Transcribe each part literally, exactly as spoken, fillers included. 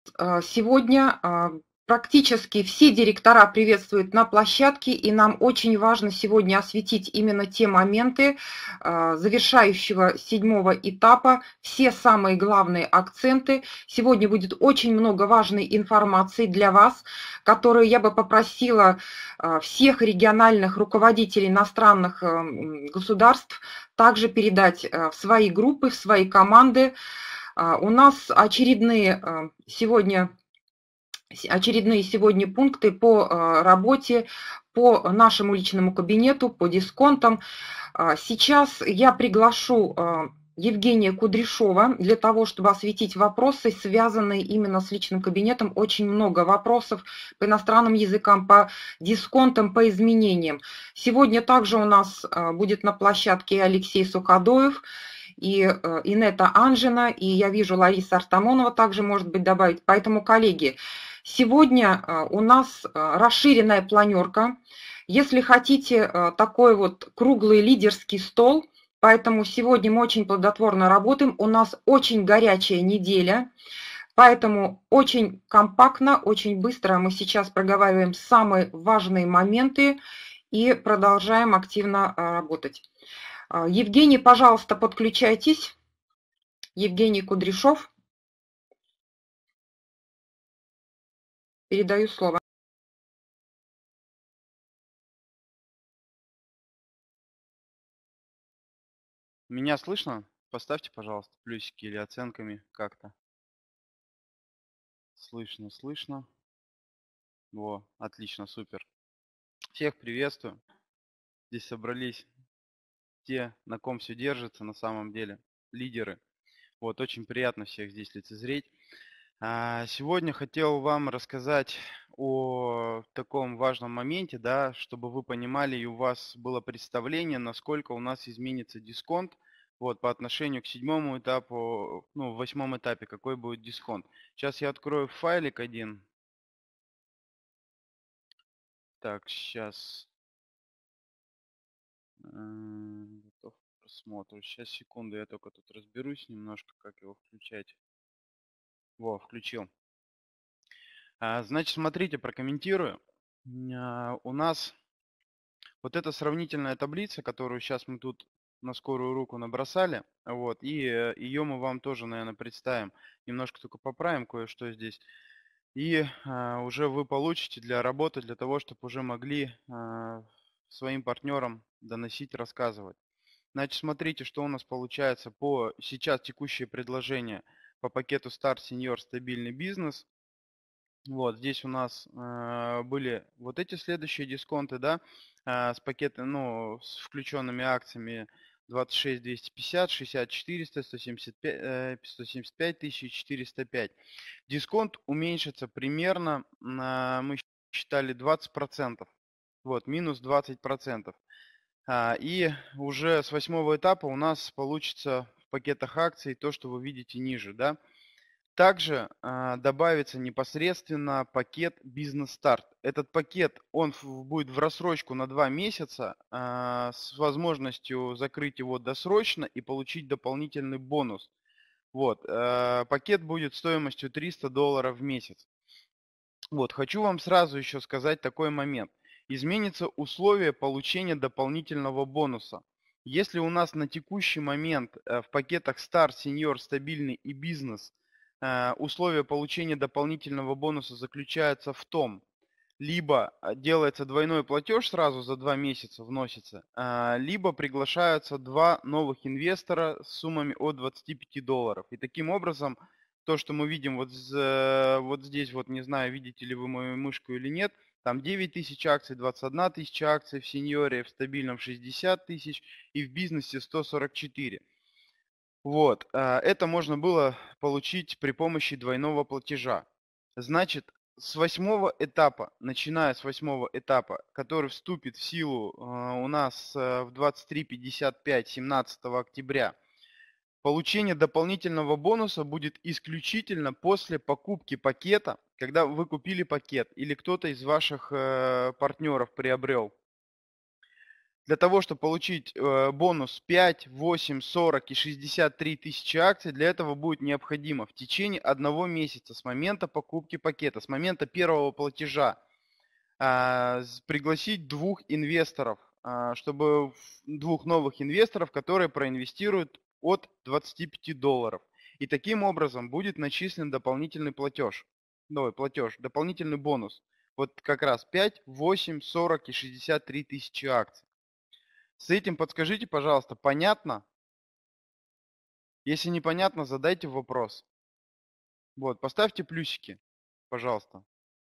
э, сегодня а, практически все директора приветствуют на площадке, и нам очень важно сегодня осветить именно те моменты а, завершающего седьмого этапа, все самые главные акценты. Сегодня будет очень много важной информации для вас, которую я бы попросила а, всех региональных руководителей иностранных эм, государств также передать э, в свои группы, в свои команды. А, У нас очередные а, сегодня, с- очередные сегодня пункты по а, работе, по нашему личному кабинету, по дисконтам. А, Сейчас я приглашу а, Евгения Кудряшова для того, чтобы осветить вопросы, связанные именно с личным кабинетом. Очень много вопросов по иностранным языкам, по дисконтам, по изменениям. Сегодня также у нас а, будет на площадке и Алексей Сукадоев, и э, Инета Анжина, и я вижу, Лариса Артамонова также может быть добавить. Поэтому, коллеги, сегодня э, у нас э, расширенная планерка. Если хотите, э, такой вот круглый лидерский стол, поэтому сегодня мы очень плодотворно работаем. У нас очень горячая неделя, поэтому очень компактно, очень быстро мы сейчас проговариваем самые важные моменты и продолжаем активно э, работать. А, Евгений, пожалуйста, подключайтесь. Евгений Кудряшов. Передаю слово. Меня слышно? Поставьте, пожалуйста, плюсики или оценками как-то. Слышно, слышно. Во, отлично, супер. Всех приветствую. Здесь собрались те, на ком все держится на самом деле, лидеры. Вот, очень приятно всех здесь лицезреть. А, Сегодня хотел вам рассказать о таком важном моменте, да, чтобы вы понимали и у вас было представление, насколько у нас изменится дисконт вот, по отношению к седьмому этапу, ну, в восьмом этапе, какой будет дисконт. Сейчас я открою файлик один. Так, сейчас. Готов к просмотру. Сейчас, секунду, я только тут разберусь немножко, как его включать. Во, включил. А, Значит, смотрите, прокомментирую. А, У нас вот эта сравнительная таблица, которую сейчас мы тут на скорую руку набросали, вот, и э, ее мы вам тоже, наверное, представим. Немножко только поправим кое-что здесь. И а, уже вы получите для работы, для того, чтобы уже могли а, своим партнерам доносить, рассказывать. Значит, смотрите, что у нас получается по сейчас текущее предложение по пакету Start Senior Стабильный бизнес. Вот, здесь у нас э, были вот эти следующие дисконты, да, э, с пакетом, ну, с включенными акциями двадцать шесть двести пятьдесят, шестьдесят четыреста, сто семьдесят пять, э, сто семьдесят пять тысяч и четыреста пять. Дисконт уменьшится примерно, на, мы считали двадцать процентов, вот, минус двадцать процентов. А, И уже с восьмого этапа у нас получится в пакетах акций то, что вы видите ниже, да. Также а, добавится непосредственно пакет бизнес-старт. Этот пакет, он в- будет в рассрочку на два месяца а, с возможностью закрыть его досрочно и получить дополнительный бонус. Вот, э, пакет будет стоимостью триста долларов в месяц. Вот, хочу вам сразу еще сказать такой момент. Изменится условие получения дополнительного бонуса. Если у нас на текущий момент э, в пакетах Star, Senior, Стабильный и Бизнес э, условие получения дополнительного бонуса заключается в том, либо э, делается двойной платеж сразу за два месяца вносится, э, либо приглашаются два новых инвестора с суммами от двадцати пяти долларов. И таким образом то, что мы видим вот, з- вот здесь, вот не знаю, видите ли вы мою мышку или нет, там девять тысяч акций, двадцать одна тысяча акций в сеньоре, в стабильном шестьдесят тысяч и в бизнесе сто сорок четыре. Вот, а, это можно было получить при помощи двойного платежа. Значит, с восьмого этапа, начиная с восьмого этапа, который вступит в силу а, у нас а, в двадцать три пятьдесят пять семнадцатого октября, получение дополнительного бонуса будет исключительно после покупки пакета, когда вы купили пакет или кто-то из ваших э, партнеров приобрел. Для того, чтобы получить э, бонус пять, восемь, сорок и шестьдесят три тысячи акций, для этого будет необходимо в течение одного месяца с момента покупки пакета, с момента первого платежа, э, пригласить двух инвесторов, э, чтобы двух новых инвесторов, которые проинвестируют от двадцати пяти долларов. И таким образом будет начислен дополнительный платеж, новый платеж, дополнительный бонус. Вот как раз пять, восемь, сорок и шестьдесят три тысячи акций. С этим подскажите, пожалуйста, понятно? Если непонятно, задайте вопрос. Вот, поставьте плюсики, пожалуйста.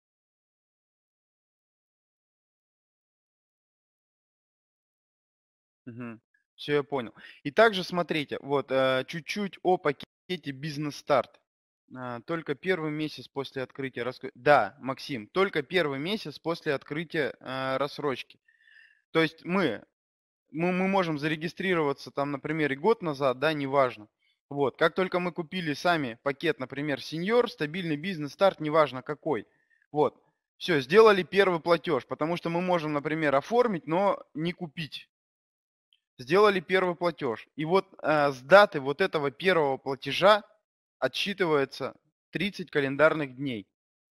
Угу. Все, я понял. И также смотрите, вот э, чуть-чуть о пакете бизнес-старт. А, Только первый месяц после открытия рассрочки. Да, Максим, только первый месяц после открытия э, рассрочки. То есть мы мы, мы можем зарегистрироваться там, например, и год назад, да, неважно. Вот, как только мы купили сами пакет, например, сеньор, стабильный бизнес, старт, неважно какой. Вот, все, сделали первый платеж, потому что мы можем, например, оформить, но не купить. Сделали первый платеж. И вот э, с даты вот этого первого платежа отсчитывается тридцать календарных дней.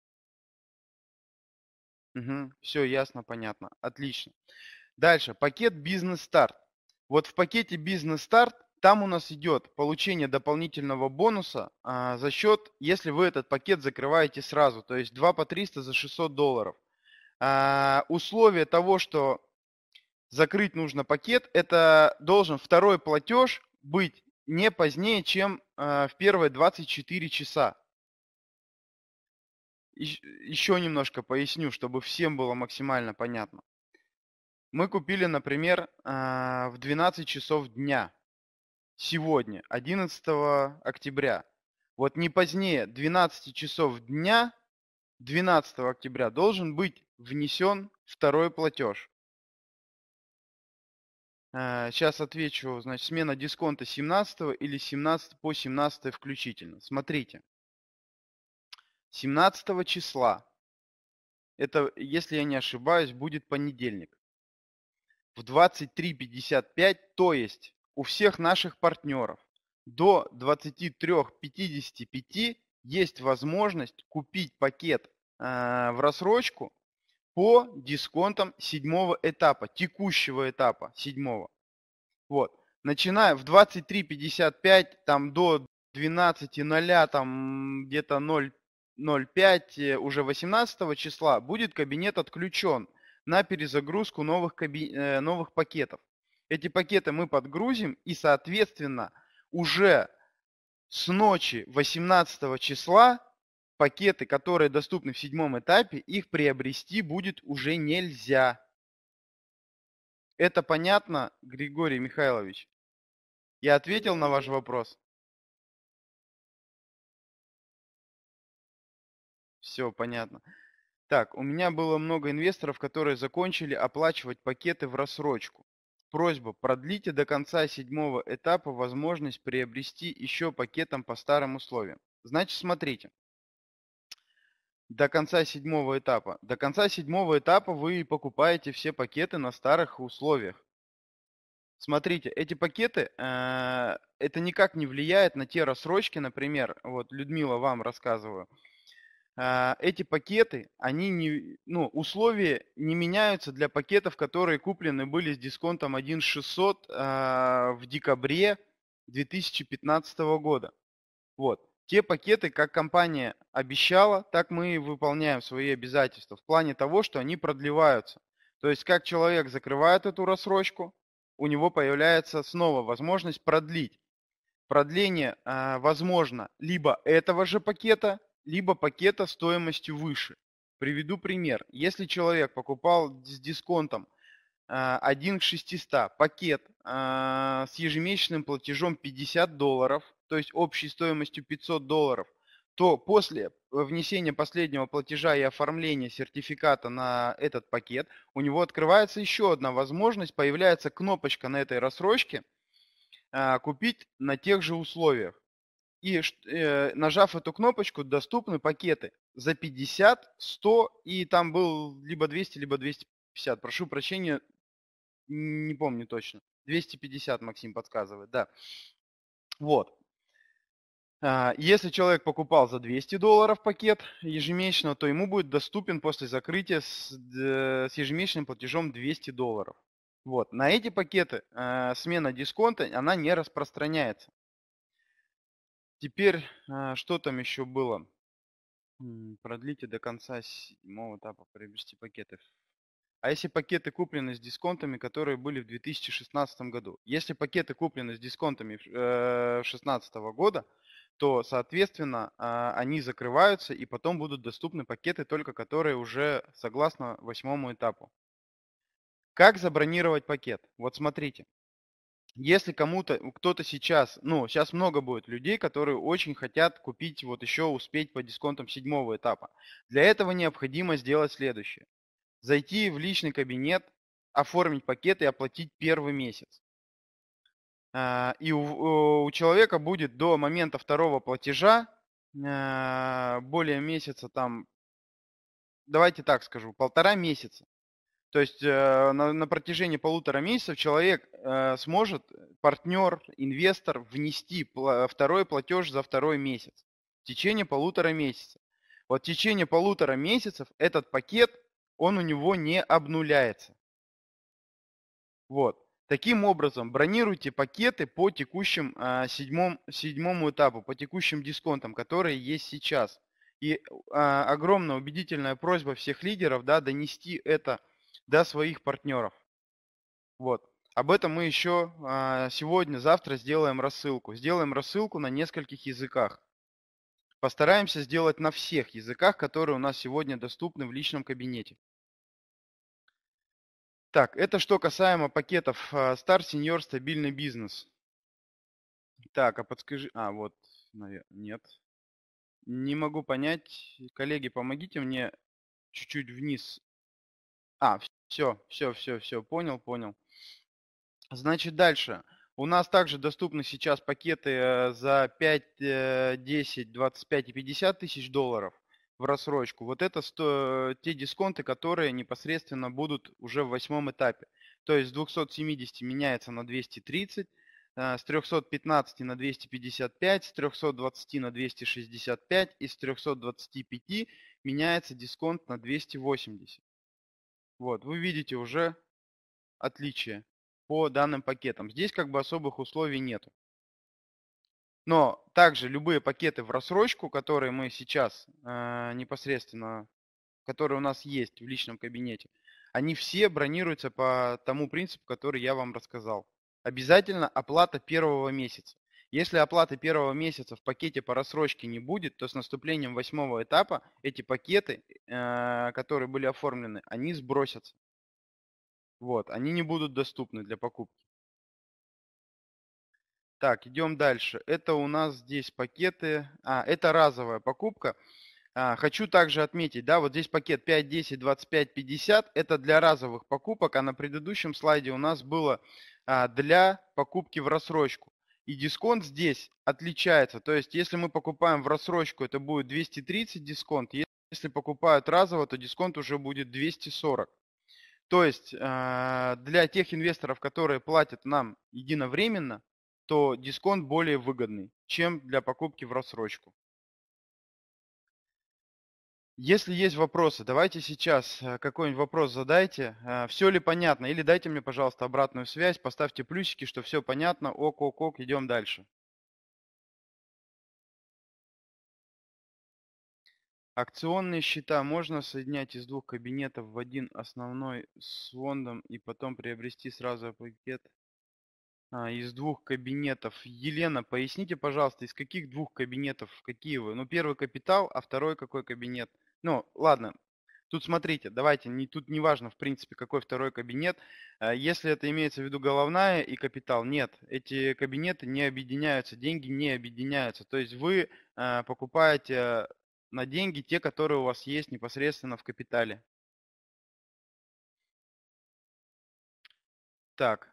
Угу, все ясно, понятно, отлично. Дальше, пакет бизнес-старт. Вот в пакете бизнес-старт там у нас идет получение дополнительного бонуса а, за счет, если вы этот пакет закрываете сразу, то есть два по триста за шестьсот долларов. А, условие того, что закрыть нужно пакет, это должен второй платеж быть не позднее, чем а, в первые двадцать четыре часа. Еще немножко поясню, чтобы всем было максимально понятно. Мы купили, например, а, в двенадцать часов дня. Сегодня, одиннадцатого октября. Вот не позднее двенадцати часов дня, двенадцатого октября, должен быть внесен второй платеж. Сейчас отвечу, значит, смена дисконта семнадцатого или семнадцатого по семнадцатое включительно. Смотрите, семнадцатого числа, это, если я не ошибаюсь, будет понедельник, в двадцать три пятьдесят пять, то есть у всех наших партнеров до двадцати трёх пятидесяти пяти есть возможность купить пакет э, в рассрочку по дисконтам седьмого этапа, текущего этапа седьмого. Вот. Начиная в двадцать три пятьдесят пять там до двенадцати ноль, там где-то ноль ноль пять уже восемнадцатого числа будет кабинет отключен на перезагрузку новых, каби... новых пакетов. Эти пакеты мы подгрузим и, соответственно, уже с ночи восемнадцатого числа пакеты, которые доступны в седьмом этапе, их приобрести будет уже нельзя. Это понятно, Григорий Михайлович? Я ответил на ваш вопрос? Все понятно. Так, у меня было много инвесторов, которые закончили оплачивать пакеты в рассрочку. Просьба, продлите до конца седьмого этапа возможность приобрести еще пакетом по старым условиям. Значит, смотрите. До конца седьмого этапа. До конца седьмого этапа вы покупаете все пакеты на старых условиях. Смотрите, эти пакеты, э, это никак не влияет на те рассрочки, например, вот Людмила вам рассказываю. Эти пакеты, они не, ну, условия не меняются для пакетов, которые куплены были с дисконтом один шестьсот в декабре две тысячи пятнадцатого года. Вот. Те пакеты, как компания обещала, так мы и выполняем свои обязательства в плане того, что они продлеваются. То есть, как человек закрывает эту рассрочку, у него появляется снова возможность продлить. Продление э, возможно либо этого же пакета, либо пакета стоимостью выше. Приведу пример. Если человек покупал с дисконтом один к шестистам пакет с ежемесячным платежом пятьдесят долларов, то есть общей стоимостью пятьсот долларов, то после внесения последнего платежа и оформления сертификата на этот пакет у него открывается еще одна возможность, появляется кнопочка на этой рассрочке купить на тех же условиях. И э, нажав эту кнопочку, доступны пакеты за пятьдесят, сто и там был либо двести, либо двести пятьдесят. Прошу прощения, не помню точно. двести пятьдесят, Максим подсказывает, да. Вот. Если человек покупал за двести долларов пакет ежемесячно, то ему будет доступен после закрытия с, с ежемесячным платежом двести долларов. Вот. На эти пакеты э, смена дисконта, она не распространяется. Теперь, э, что там еще было? Продлите до конца седьмого этапа, приобрести пакеты. А если пакеты куплены с дисконтами, которые были в две тысячи шестнадцатом году? Если пакеты куплены с дисконтами две тысячи шестнадцатого года, то, соответственно, они закрываются, и потом будут доступны пакеты, только которые уже согласно восьмому этапу. Как забронировать пакет? Вот смотрите. Если кому-то, кто-то сейчас, ну, сейчас много будет людей, которые очень хотят купить, вот еще успеть по дисконтам седьмого этапа. Для этого необходимо сделать следующее. Зайти в личный кабинет, оформить пакет и оплатить первый месяц. И у, у человека будет до момента второго платежа более месяца там, давайте так скажу, полтора месяца. То есть на, на протяжении полутора месяцев человек э, сможет, партнер, инвестор, внести пла- второй платеж за второй месяц в течение полутора месяцев. Вот в течение полутора месяцев этот пакет, он у него не обнуляется. Вот. Таким образом, бронируйте пакеты по текущим э, седьмом, седьмому этапу, по текущим дисконтам, которые есть сейчас. И э, огромная убедительная просьба всех лидеров, да, донести это до своих партнеров. Вот. Об этом мы еще а, сегодня, завтра сделаем рассылку. Сделаем рассылку на нескольких языках. Постараемся сделать на всех языках, которые у нас сегодня доступны в личном кабинете. Так, это что касаемо пакетов Start, Senior, Стабильный бизнес. Так, а подскажи... А, вот, наверное, нет. Не могу понять. Коллеги, помогите мне чуть-чуть вниз. А, все, все, все, все, понял, понял. Значит, дальше. У нас также доступны сейчас пакеты за пять, десять, двадцать пять и пятьдесят тысяч долларов в рассрочку. Вот это сто, те дисконты, которые непосредственно будут уже в восьмом этапе. То есть с двухсот семидесяти меняется на двести тридцать, с трехсот пятнадцати на двести пятьдесят пять, с трехсот двадцати на двести шестьдесят пять и с трехсот двадцати пяти меняется дисконт на двести восемьдесят. Вот, вы видите уже отличие по данным пакетам. Здесь как бы особых условий нету. Но также любые пакеты в рассрочку, которые мы сейчас э, непосредственно, которые у нас есть в личном кабинете, они все бронируются по тому принципу, который я вам рассказал. Обязательно оплата первого месяца. Если оплаты первого месяца в пакете по рассрочке не будет, то с наступлением восьмого этапа эти пакеты, э, которые были оформлены, они сбросятся. Вот, они не будут доступны для покупки. Так, идем дальше. Это у нас здесь пакеты. А, это разовая покупка. А, хочу также отметить, да, вот здесь пакет пять, десять, двадцать пять, пятьдесят. Это для разовых покупок, а на предыдущем слайде у нас было а, для покупки в рассрочку. И дисконт здесь отличается. То есть, если мы покупаем в рассрочку, это будет двести тридцать дисконт. Если покупают разово, то дисконт уже будет двести сорок. То есть а, для тех инвесторов, которые платят нам единовременно, то дисконт более выгодный, чем для покупки в рассрочку. Если есть вопросы, давайте сейчас э, какой-нибудь вопрос задайте. Э, Все ли понятно? Или дайте мне, пожалуйста, обратную связь, поставьте плюсики, что все понятно. Ок, ок, ок, идем дальше. Акционные счета можно соединять из двух кабинетов в один основной с фондом и потом приобрести сразу пакет а, из двух кабинетов. Елена, поясните, пожалуйста, из каких двух кабинетов, какие вы? Ну, первый капитал, а второй какой кабинет? Ну, ладно, тут смотрите, давайте, не, тут не важно, в принципе, какой второй кабинет. А, Если это имеется в виду головная и капитал, нет, эти кабинеты не объединяются, деньги не объединяются. То есть вы а, покупаете на деньги те, которые у вас есть непосредственно в капитале. Так.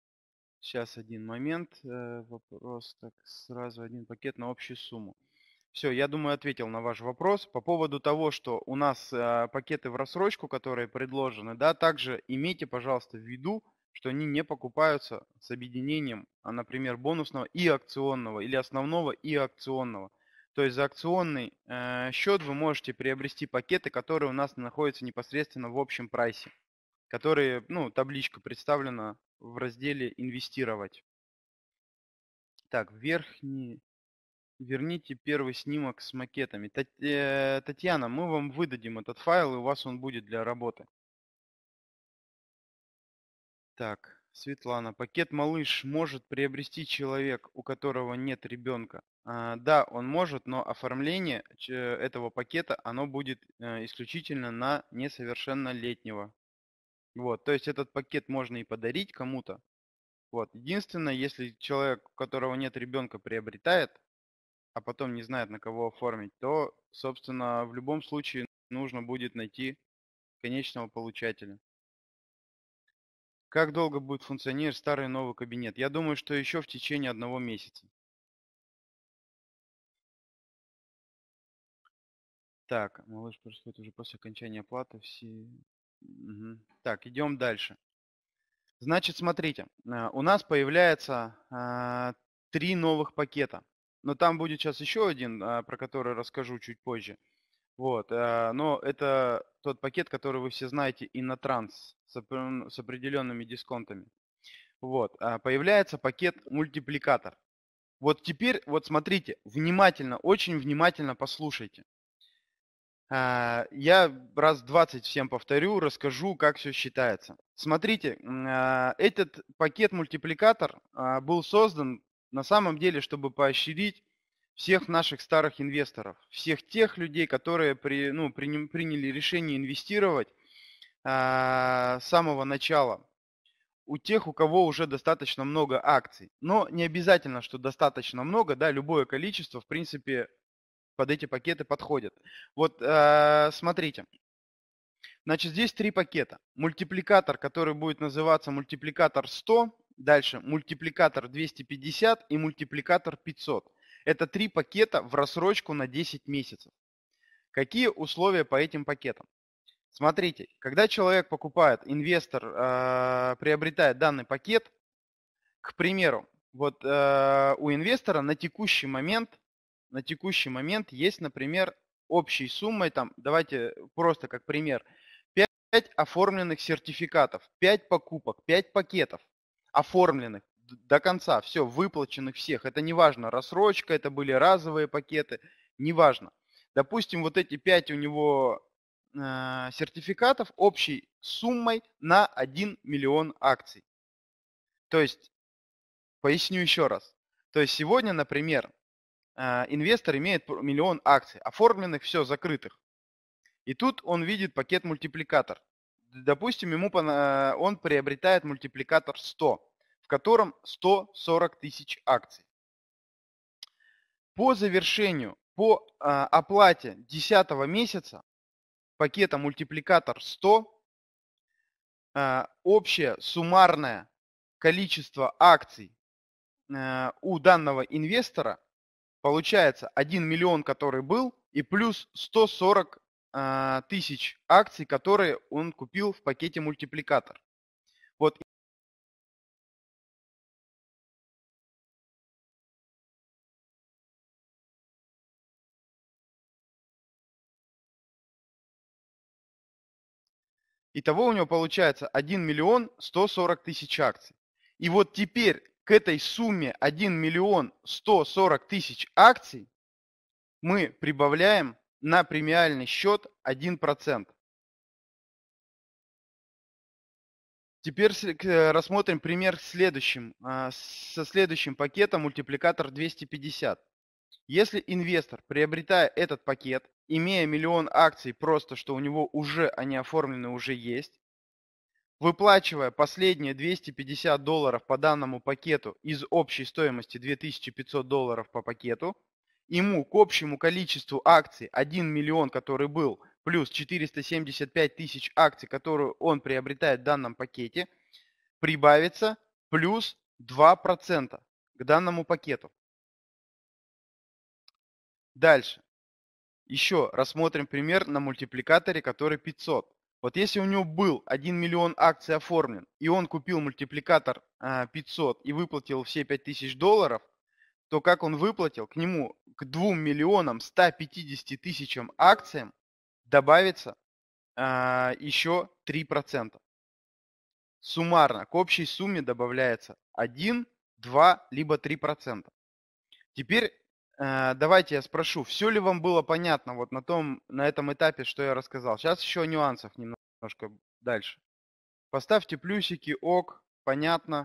Сейчас один момент. Вопрос. Так, сразу один пакет на общую сумму. Все, я думаю, ответил на ваш вопрос. По поводу того, что у нас э, пакеты в рассрочку, которые предложены, да, также имейте, пожалуйста, в виду, что они не покупаются с объединением, а, например, бонусного и акционного, или основного и акционного. То есть за акционный э, счет вы можете приобрести пакеты, которые у нас находятся непосредственно в общем прайсе, которые, ну, табличка представлена в разделе «Инвестировать». Так, верхний... Верните первый снимок с макетами. Тат- э, Татьяна, мы вам выдадим этот файл, и у вас он будет для работы. Так, Светлана, пакет малыш может приобрести человек, у которого нет ребенка. А, да, он может, но оформление ч- этого пакета, оно будет э, исключительно на несовершеннолетнего. Вот, то есть этот пакет можно и подарить кому-то. Вот, единственное, если человек, у которого нет ребенка, приобретает, а потом не знает, на кого оформить, то, собственно, в любом случае нужно будет найти конечного получателя. Как долго будет функционировать старый и новый кабинет? Я думаю, что еще в течение одного месяца. Так, малыш происходит уже после окончания оплаты. Все... Мгм. Так, идем дальше. Значит, смотрите, э, у нас появляется а, три новых пакета. Но там будет сейчас еще один, а, про который расскажу чуть позже. Вот, э, но это тот пакет, который вы все знаете, Иннотранс с, опре- с определенными дисконтами. Вот, а, появляется пакет мультипликатор. Вот теперь, вот смотрите, внимательно, очень внимательно послушайте. А, Я раз двадцать всем повторю, расскажу, как все считается. Смотрите, м, а, этот пакет мультипликатор а, был создан на самом деле, чтобы поощрить всех наших старых инвесторов, всех тех людей, которые при, ну, приним- приняли решение инвестировать а, с самого начала. У тех, у кого уже достаточно много акций. Но не обязательно, что достаточно много, да, любое количество, в принципе, под эти пакеты подходит. Вот э, смотрите, значит, здесь три пакета. Мультипликатор, который будет называться мультипликатор сто, дальше мультипликатор двести пятьдесят и мультипликатор пятьсот. Это три пакета в рассрочку на десять месяцев. Какие условия по этим пакетам? Смотрите, когда человек покупает, инвестор э, приобретает данный пакет, к примеру, вот э, у инвестора на текущий момент, на текущий момент есть, например, общей суммой, там, давайте просто как пример, пять оформленных сертификатов, пять покупок, пять пакетов оформленных до конца, все, выплаченных всех. Это не важно, рассрочка, это были разовые пакеты, неважно. Допустим, вот эти пять у него э, сертификатов общей суммой на один миллион акций. То есть, поясню еще раз. То есть сегодня, например, э, инвестор имеет миллион акций, оформленных, все, закрытых. И тут он видит пакет мультипликатор. Допустим, ему пона- он приобретает мультипликатор сто, в котором сто сорок тысяч акций. По завершению, по а, оплате десятого месяца пакета мультипликатор сто, а, общее суммарное количество акций а, у данного инвестора получается один миллион, который был, и плюс сто сорок а, тысяч акций, которые он купил в пакете мультипликатор. Вот. Итого у него получается один миллион сто сорок тысяч акций. И вот теперь к этой сумме один миллион сто сорок тысяч акций мы прибавляем на премиальный счет один процент. Теперь рассмотрим пример следующим, со следующим пакетом мультипликатор двести пятьдесят. Если инвестор, приобретая этот пакет, имея миллион акций, просто что у него уже они оформлены, уже есть, выплачивая последние двести пятьдесят долларов по данному пакету из общей стоимости две тысячи пятьсот долларов по пакету, ему к общему количеству акций один миллион, который был, плюс четыреста семьдесят пять тысяч акций, которые он приобретает в данном пакете, прибавится плюс два процента к данному пакету. Дальше. Еще рассмотрим пример на мультипликаторе, который пятьсот. Вот если у него был один миллион акций оформлен, и он купил мультипликатор а, пятьсот и выплатил все пять тысяч долларов, то как он выплатил? К нему, к двум миллионам ста пятидесяти тысячам акциям добавится а, еще три процента. Суммарно к общей сумме добавляется один, два, либо три процента. Теперь э, давайте я спрошу, все ли вам было понятно вот на, том, на этом этапе, что я рассказал? Сейчас еще нюансов немножко дальше. Поставьте плюсики, ок, понятно.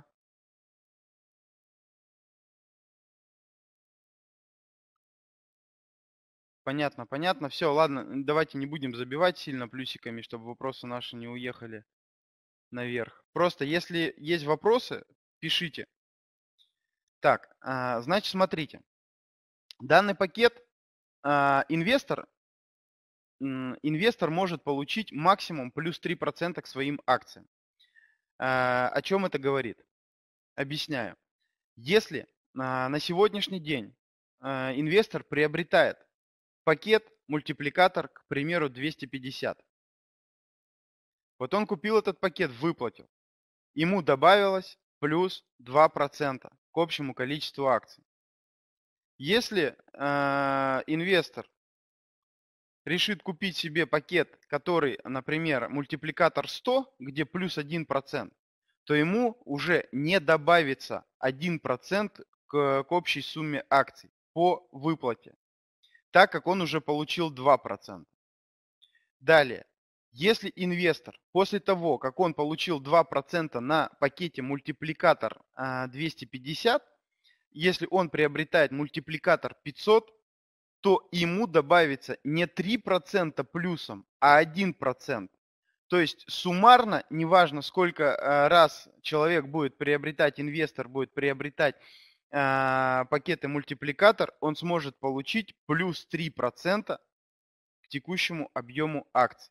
Понятно, понятно. Все, ладно, давайте не будем забивать сильно плюсиками, чтобы вопросы наши не уехали наверх. Просто если есть вопросы, пишите. Так, а, значит, смотрите. Данный пакет а, инвестор, м, инвестор может получить максимум плюс три процента к своим акциям. А, о чем это говорит? Объясняю. Если а, на сегодняшний день а, инвестор приобретает пакет мультипликатор, к примеру, двести пятьдесят. Вот он купил этот пакет, выплатил. Ему добавилось плюс два процента к общему количеству акций. Если э, инвестор решит купить себе пакет, который, например, мультипликатор сто, где плюс один процент, то ему уже не добавится один процент к, к общей сумме акций по выплате, так как он уже получил два процента. Далее, если инвестор после того, как он получил два процента на пакете мультипликатор двести пятьдесят, если он приобретает мультипликатор пятьсот, то ему добавится не три процента плюсом, а один процент. То есть суммарно, неважно сколько раз человек будет приобретать, инвестор будет приобретать э, пакеты мультипликатор, он сможет получить плюс три процента к текущему объему акций.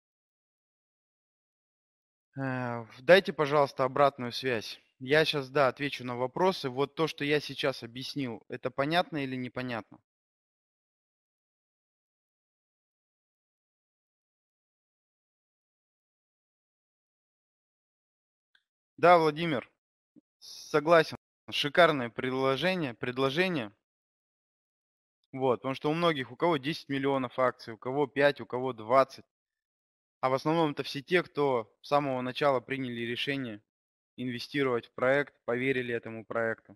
Э, дайте, пожалуйста, обратную связь. Я сейчас, да, отвечу на вопросы. Вот то, что я сейчас объяснил, это понятно или непонятно? Да, Владимир, согласен. Шикарное предложение, предложение. Вот, потому что у многих, у кого десять миллионов акций, у кого пять, у кого двадцать. А в основном это все те, кто с самого начала приняли решение инвестировать в проект, поверили этому проекту.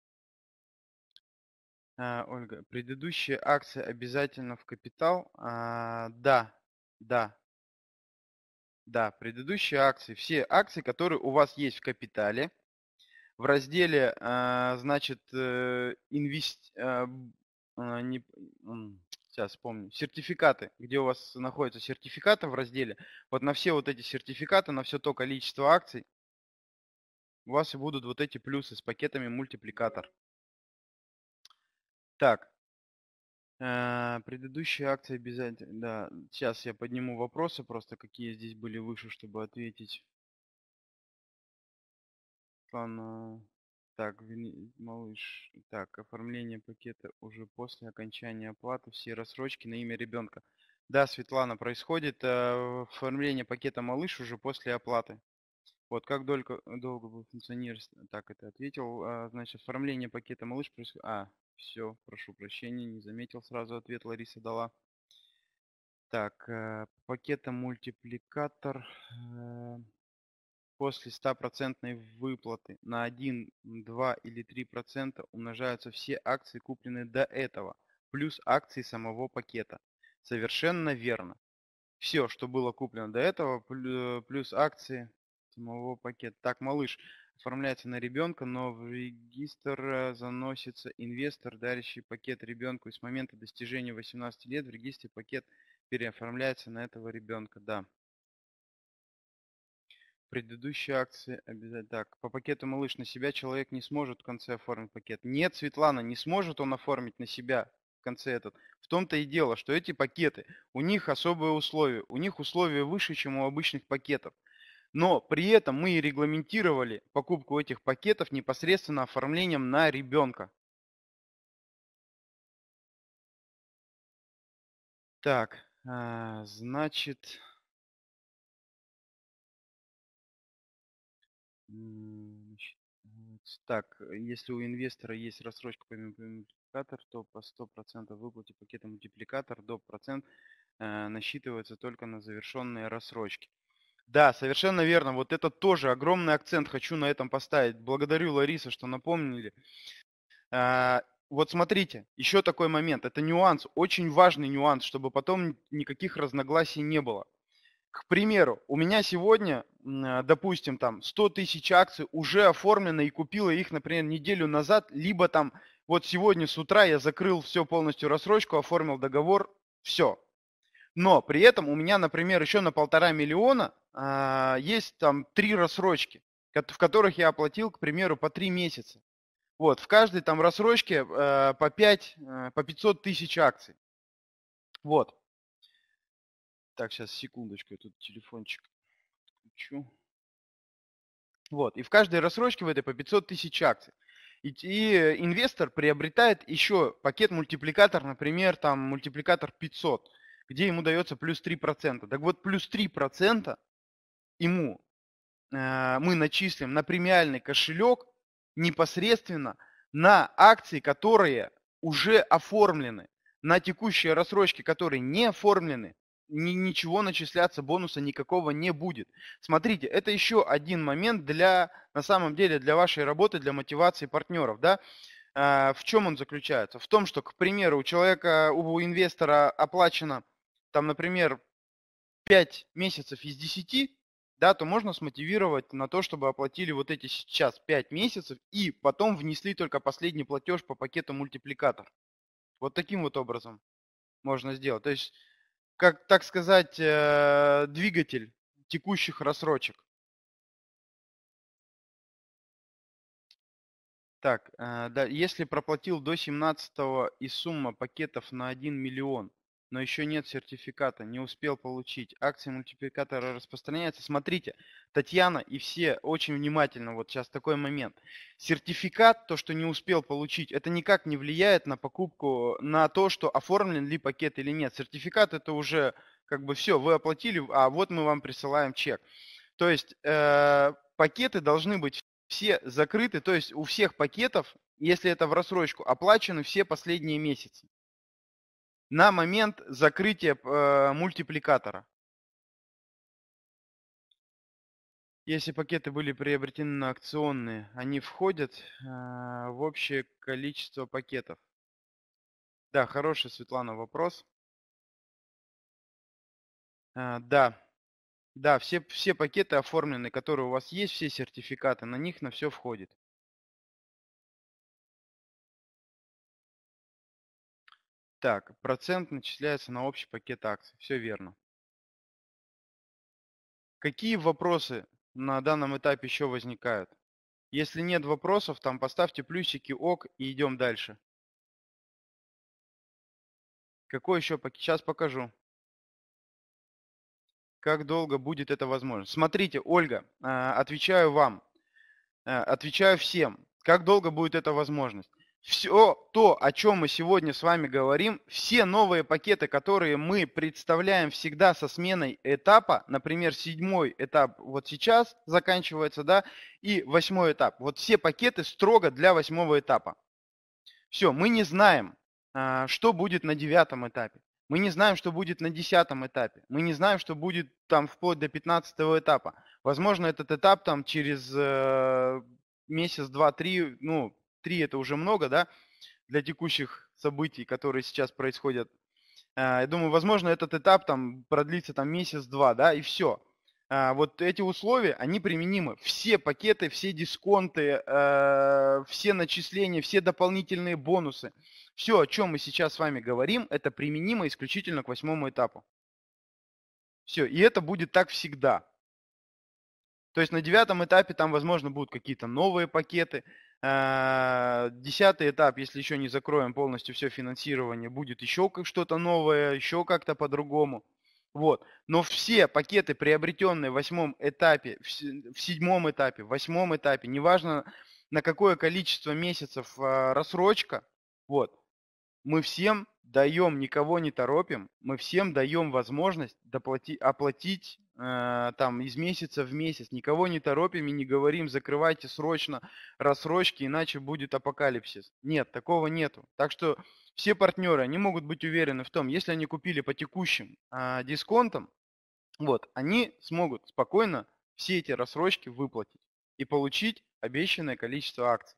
А, Ольга, предыдущие акции обязательно в капитал? А, да, да, да, предыдущие акции, все акции, которые у вас есть в капитале, в разделе, а, значит, э, инвест... а, а, не... Сейчас вспомню. Сертификаты, где у вас находятся сертификаты в разделе. Вот на все вот эти сертификаты, на все то количество акций, у вас и будут вот эти плюсы с пакетами мультипликатор. Так. Э, Предыдущие акции обязательно. Да, сейчас я подниму вопросы, просто какие здесь были выше, чтобы ответить. План, так, вини- малыш. Так, оформление пакета уже после окончания оплаты, все рассрочки на имя ребенка. Да, Светлана, происходит э, оформление пакета малыш уже после оплаты. Вот как долго, долго будет функционировать, так это ответил. А, значит, оформление пакета малыш происходит. А, все, прошу прощения, не заметил сразу ответ, Лариса дала. Так, э, пакета мультипликатор э, после стопроцентной выплаты на один, два или три процента умножаются все акции, купленные до этого, плюс акции самого пакета. Совершенно верно. Все, что было куплено до этого, плюс акции самого пакета. Так, малыш оформляется на ребенка, но в регистр э, заносится инвестор, дарящий пакет ребенку. И с момента достижения восемнадцати лет в регистре пакет переоформляется на этого ребенка. Да. Предыдущие акции обязательно. Так, по пакету малыш на себя человек не сможет в конце оформить пакет. Нет, Светлана, не сможет он оформить на себя в конце этот. В том-то и дело, что эти пакеты, у них особые условия. У них условия выше, чем у обычных пакетов. Но при этом мы и регламентировали покупку этих пакетов непосредственно оформлением на ребенка. Так, а, значит, м, значит, вот так, если у инвестора есть рассрочка по мультипликатор, то по сто процентов выплате пакета мультипликатор до процент э, насчитывается только на завершенные рассрочки. Да, совершенно верно. Вот это тоже огромный акцент хочу на этом поставить. Благодарю, Лариса, что напомнили. А, Вот смотрите, еще такой момент. Это нюанс, очень важный нюанс, чтобы потом никаких разногласий не было. К примеру, у меня сегодня, м, а, допустим, там сто тысяч акций уже оформлено и купила их, например, неделю назад, либо там вот сегодня с утра я закрыл все полностью рассрочку, оформил договор, все. Но при этом у меня, например, еще на полтора миллиона а, есть там три рассрочки, кот- в которых я оплатил, к примеру, по три месяца. Вот, в каждой там рассрочке э, по пять, э, по пятьсот тысяч акций. Вот. Так, сейчас, секундочку, я тут телефончик включу. Вот, и в каждой рассрочке в этой по пятьсот тысяч акций. И, и инвестор приобретает еще пакет мультипликатор, например, там мультипликатор пятьсот, где ему дается плюс три процента. Так вот, плюс три процента ему э, мы начислим на премиальный кошелек непосредственно на акции, которые уже оформлены. На текущие рассрочки, которые не оформлены, ни, ничего начисляться, бонуса никакого не будет. Смотрите, это еще один момент для, на самом деле, для вашей работы, для мотивации партнеров. Да? Э, в чем он заключается? В том, что, к примеру, у человека, у инвестора оплачено, там, например, пять месяцев из десяти, да, то можно смотивировать на то, чтобы оплатили вот эти сейчас пять месяцев и потом внесли только последний платеж по пакету мультипликатор. Вот таким вот образом можно сделать. То есть, как, так сказать, э, двигатель текущих рассрочек. Так, э, да, если проплатил до семнадцатого и сумма пакетов на один миллион, но еще нет сертификата, не успел получить, акции мультипликатора распространяются. Смотрите, Татьяна и все очень внимательно, вот сейчас такой момент. Сертификат, то, что не успел получить, это никак не влияет на покупку, на то, что оформлен ли пакет или нет. Сертификат это уже как бы все, вы оплатили, а вот мы вам присылаем чек. То есть э, пакеты должны быть все закрыты, то есть у всех пакетов, если это в рассрочку, оплачены все последние месяцы на момент закрытия э, мультипликатора. Если пакеты были приобретены на акционные, они входят э, в общее количество пакетов. Да, хороший, Светлана, вопрос. Э, да, да, все, все пакеты оформлены, которые у вас есть, все сертификаты, на них на все входит. Так, процент начисляется на общий пакет акций. Все верно. Какие вопросы на данном этапе еще возникают? Если нет вопросов, там поставьте плюсики, ок, и идем дальше. Какой еще пакет? Сейчас покажу. Как долго будет это возможно? Смотрите, Ольга, а, отвечаю вам, а, отвечаю всем. Как долго будет эта возможность? Все то, о чем мы сегодня с вами говорим, все новые пакеты, которые мы представляем всегда со сменой этапа, например, седьмой этап вот сейчас заканчивается, да, и восьмой этап. Вот все пакеты строго для восьмого этапа. Все, мы не знаем, а, что будет на девятом этапе. Мы не знаем, что будет на десятом этапе. Мы не знаем, что будет там вплоть до пятнадцатого этапа. Возможно, этот этап там через э, месяц, два, три, ну, три это уже много, да, для текущих событий, которые сейчас происходят. Э, Я думаю, возможно, этот этап там продлится там месяц-два, да, и все. Вот эти условия, они применимы. Все пакеты, все дисконты, э, все начисления, все дополнительные бонусы. Все, о чем мы сейчас с вами говорим, это применимо исключительно к восьмому этапу. Все, и это будет так всегда. То есть на девятом этапе там, возможно, будут какие-то новые пакеты. Э, Десятый этап, если еще не закроем полностью все финансирование, будет еще как что-то новое, еще как-то по-другому. Вот. Но все пакеты, приобретенные в восьмом этапе, в се- в седьмом этапе, в восьмом этапе, неважно на какое количество месяцев э, рассрочка, вот, Мы всем даем, никого не торопим, мы всем даем возможность доплати, оплатить э, там из месяца в месяц. Никого не торопим и не говорим, закрывайте срочно рассрочки, иначе будет апокалипсис. Нет, такого нету. Так что все партнеры, они могут быть уверены в том, если они купили по текущим э, дисконтам, вот, они смогут спокойно все эти рассрочки выплатить и получить обещанное количество акций.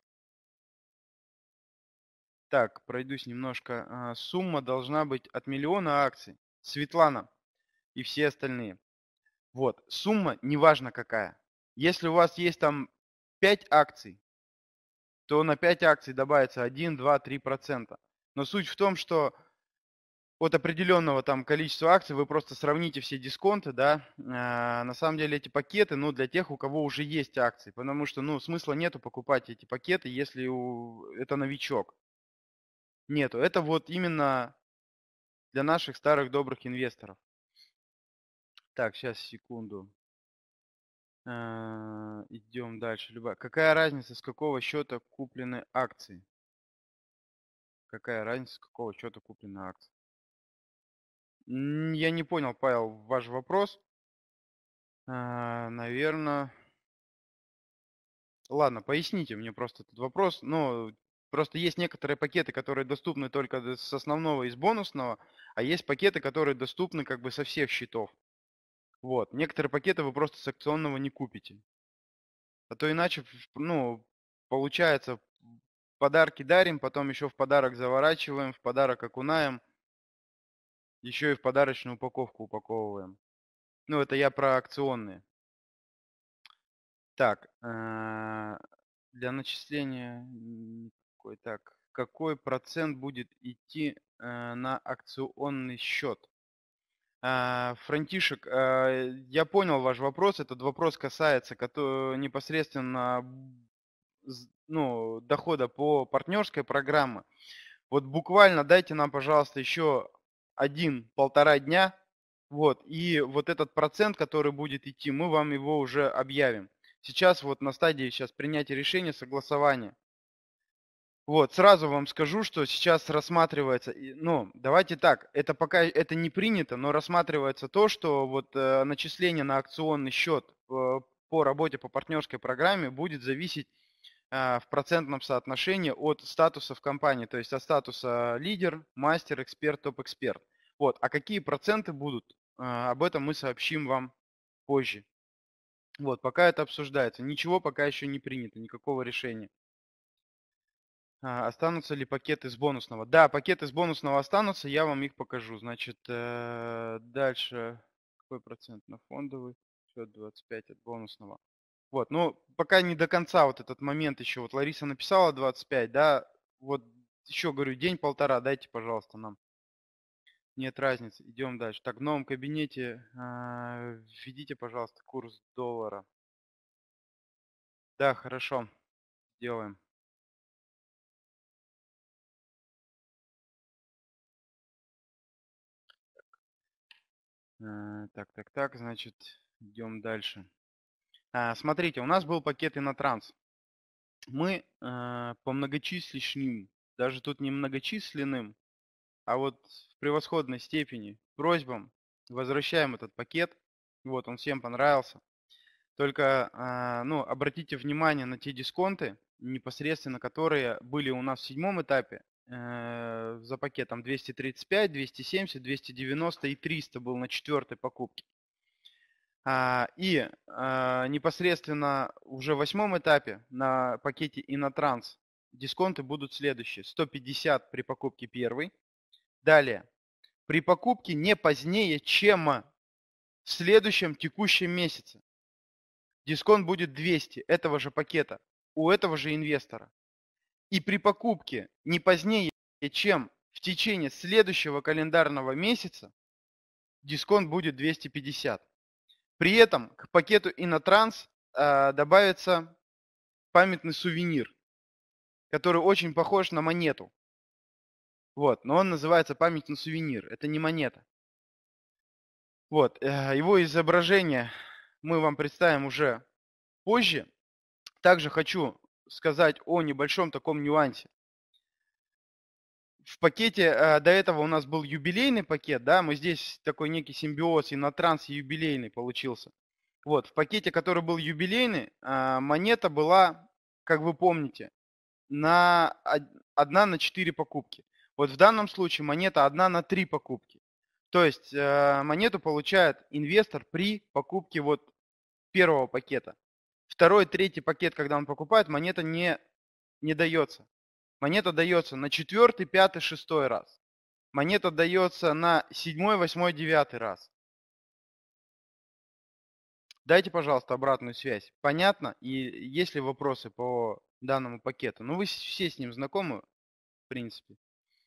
Так, пройдусь немножко. А, Сумма должна быть от миллиона акций. Светлана и все остальные. Вот, сумма неважно какая. Если у вас есть там пять акций, то на пять акций добавится один, два, три процента. Но суть в том, что от определенного там количества акций вы просто сравните все дисконты, да. А, на самом деле эти пакеты, ну, для тех, у кого уже есть акции, потому что, ну, смысла нету покупать эти пакеты, если у... это новичок. Нету. Это вот именно для наших старых добрых инвесторов. Так, сейчас, секунду. А, Идем дальше. Любая. Какая разница, с какого счета куплены акции? Какая разница, с какого счета куплены акции? М, Я не понял, Павел, ваш вопрос. Наверное... Ладно, поясните мне просто этот вопрос. Ну, просто есть некоторые пакеты, которые доступны только с основного и с бонусного, а есть пакеты, которые доступны как бы со всех счетов. Вот. Некоторые пакеты вы просто с акционного не купите. А то иначе, в- ну, получается, подарки дарим, потом еще в подарок заворачиваем, в подарок окунаем, еще и в подарочную упаковку упаковываем. Ну, это я про акционные. Так, э, для начисления м, какой так, какой процент будет идти э, на акционный счет? А, Франтишек, а, я понял ваш вопрос. Этот вопрос касается кото- непосредственно з- ну, дохода по партнерской программе. Вот буквально дайте нам, пожалуйста, еще один-полтора дня. Вот, и вот этот процент, который будет идти, мы вам его уже объявим. Сейчас вот на стадии сейчас принятия решения, согласования. Вот, сразу вам скажу, что сейчас рассматривается, и, ну, давайте так, это пока это не принято, но рассматривается то, что вот э, начисление на акционный счет э, по работе по партнерской программе будет зависеть э, в процентном соотношении от статуса в компании, то есть от статуса лидер, мастер, эксперт, топ-эксперт. Вот, а какие проценты будут, э, об этом мы сообщим вам позже. Вот, пока это обсуждается, ничего пока еще не принято, никакого решения. А, Останутся ли пакеты с бонусного? Да, пакеты с бонусного останутся, я вам их покажу. Значит, э, дальше какой процент на фондовый? Счет двадцать пять от бонусного. Вот, ну, пока не до конца вот этот момент еще. Вот Лариса написала двадцать пять, да, вот еще говорю, день-полтора, дайте, пожалуйста, нам. Нет разницы, идем дальше. Так, в новом кабинете э, введите, пожалуйста, курс доллара. Да, хорошо, делаем. Э, Так, так, так, значит, идем дальше. А, Смотрите, у нас был пакет Инотранс. Мы э, по многочисленным, даже тут не многочисленным, а вот в превосходной степени просьбам возвращаем этот пакет. Вот, он всем понравился. Только, а, ну, обратите внимание на те дисконты, непосредственно которые были у нас в седьмом этапе. Э, За пакетом двести тридцать пять, двести семьдесят, двести девяносто и триста был на четвертой покупке. А, И а, непосредственно уже в восьмом этапе на пакете Инотранс дисконты будут следующие. сто пятьдесят при покупке первой. Далее, при покупке не позднее, чем в следующем текущем месяце. Дисконт будет двести этого же пакета у этого же инвестора. И при покупке не позднее, чем в течение следующего календарного месяца, дисконт будет двести пятьдесят. При этом к пакету Инотранс э, добавится памятный сувенир, который очень похож на монету. Вот, но он называется памятный сувенир, это не монета. Вот, э, его изображение мы вам представим уже позже. Также хочу сказать о небольшом таком нюансе. в пакете э, до этого у нас был юбилейный пакет, да, мы здесь такой некий симбиоз и на транс и юбилейный получился. Вот, в пакете, который был юбилейный, э, монета была, как вы помните, на одна на четыре покупки. Вот в данном случае монета одна на три покупки. То есть э, монету получает инвестор при покупке вот первого пакета. Второй, третий пакет, когда он покупает, монета не, не дается. Монета дается на четвертый, пятый, шестой раз. Монета дается на седьмой, восьмой, девятый раз. Дайте, пожалуйста, обратную связь. Понятно? И есть ли вопросы по данному пакету? Ну, вы все с ним знакомы, в принципе.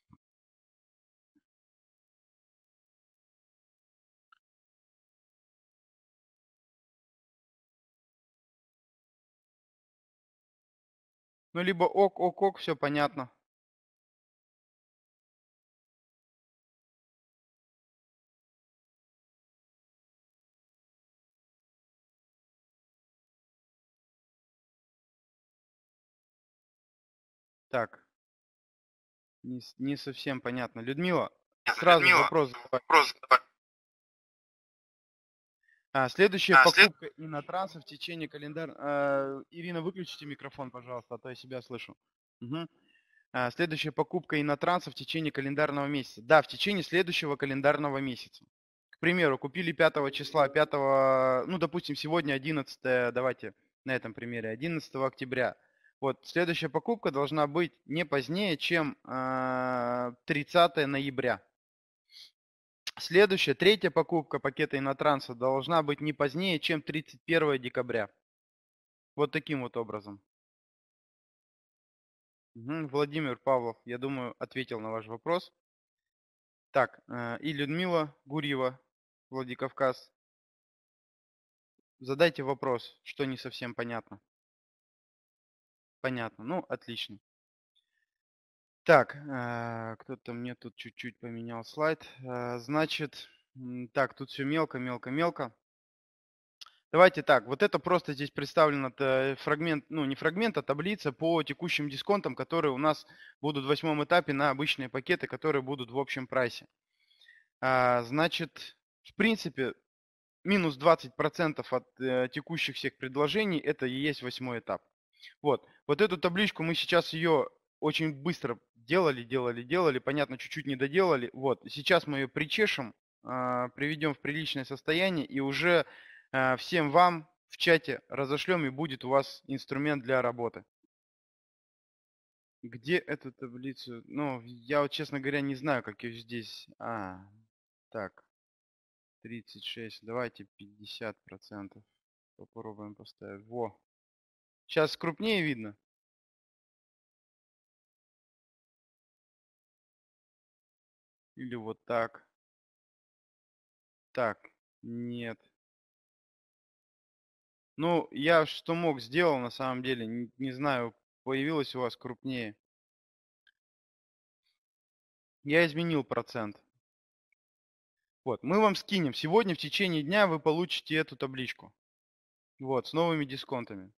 Ну, либо ок, ок, ок, все понятно. Так, не, не совсем понятно. Людмила, сразу Людмила, вопрос. вопрос задавай. А, следующая А, покупка и на транса в течение календаря. А, Ирина, выключите микрофон, пожалуйста, а то я себя слышу. Угу. А, следующая покупка и на транса в течение календарного месяца. Да, в течение следующего календарного месяца. К примеру, купили пятого числа, пятого, ну, допустим, сегодня одиннадцатое, давайте на этом примере, одиннадцатого октября. Вот, следующая покупка должна быть не позднее, чем э, тридцатое ноября. Следующая, третья покупка пакета Инотранса должна быть не позднее, чем тридцать первое декабря. Вот таким вот образом. Угу. Владимир Павлов, я думаю, ответил на ваш вопрос. Так, э, и Людмила Гурьева, Владикавказ. Задайте вопрос, что не совсем понятно. Понятно, ну, отлично. Так, э, кто-то мне тут чуть-чуть поменял слайд. Э, значит, так, тут все мелко, мелко, мелко. Давайте так, вот это просто здесь представлено фрагмент, ну не фрагмент, а таблица по текущим дисконтам, которые у нас будут в восьмом этапе на обычные пакеты, которые будут в общем прайсе. А, значит, в принципе, минус двадцать процентов от э, текущих всех предложений, это и есть восьмой этап. Вот, вот эту табличку мы сейчас ее очень быстро делали, делали, делали, понятно, чуть-чуть не доделали. Вот, сейчас мы ее причешем, э, приведем в приличное состояние и уже э, всем вам в чате разошлем, и будет у вас инструмент для работы. Где эту таблицу? Ну, я вот, честно говоря, не знаю, как ее здесь... А, так, тридцать шесть, давайте пятьдесят процентов попробуем поставить. Во, сейчас крупнее видно. Или вот так. Так, нет. Ну, я что мог сделал на самом деле. Не, не знаю, появилось у вас крупнее. Я изменил процент. Вот, мы вам скинем. Сегодня в течение дня вы получите эту табличку. Вот, с новыми дисконтами.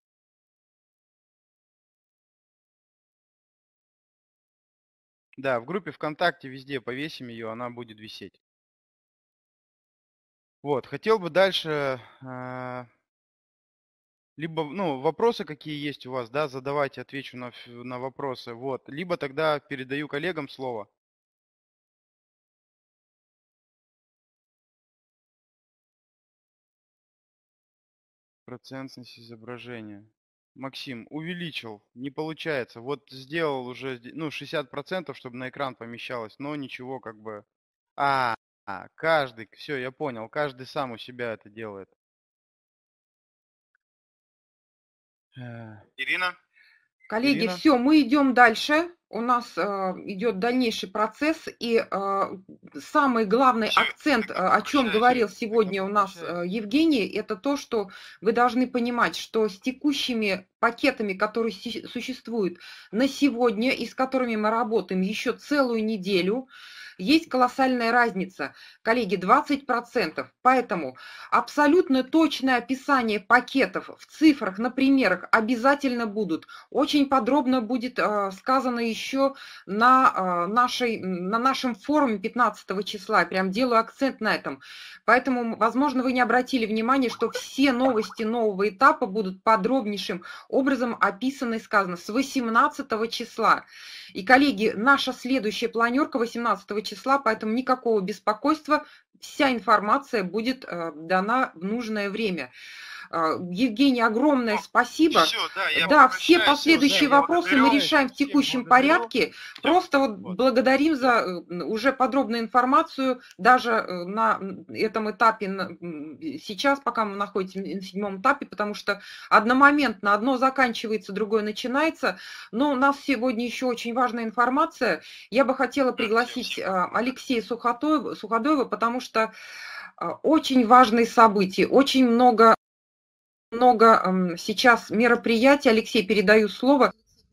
Да, в группе ВКонтакте везде повесим ее, она будет висеть. Вот, хотел бы дальше... Э Либо, ну, вопросы какие есть у вас, да, задавайте, отвечу на, на вопросы. Вот, либо тогда передаю коллегам слово. Процентность изображения. Максим, увеличил, не получается. Вот сделал уже, ну, шестьдесят процентов, чтобы на экран помещалось, но ничего как бы... А, а, каждый, все, я понял, каждый сам у себя это делает. Ирина? Коллеги, Ирина? все, мы идем дальше. У нас э, идет дальнейший процесс. И э, самый главный акцент, э, о чем говорил сегодня у нас э, Евгений, это то, что вы должны понимать, что с текущими пакетами, которые существуют на сегодня и с которыми мы работаем еще целую неделю, есть колоссальная разница, коллеги, двадцать процентов. Поэтому абсолютно точное описание пакетов в цифрах, на примерах обязательно будут. Очень подробно будет э, сказано еще на, э, нашей, на нашем форуме пятнадцатого числа. Прям делаю акцент на этом. Поэтому, возможно, вы не обратили внимания, что все новости нового этапа будут подробнейшим образом описаны и сказаны с восемнадцатого числа. И, коллеги, наша следующая планерка восемнадцатого числа, поэтому никакого беспокойства, вся информация будет э, дана в нужное время. Евгений, огромное спасибо. Все, да, да все последующие да, вопросы мы решаем в текущем порядке. Все. Просто вот, вот благодарим за уже подробную информацию, даже на этом этапе, сейчас, пока мы находимся на седьмом этапе, потому что одномоментно одно заканчивается, другое начинается. Но у нас сегодня еще очень важная информация. Я бы хотела пригласить Алексея Суходоева, Суходоева, потому что очень важные события, очень много много сейчас мероприятий. Алексей, передаю слово.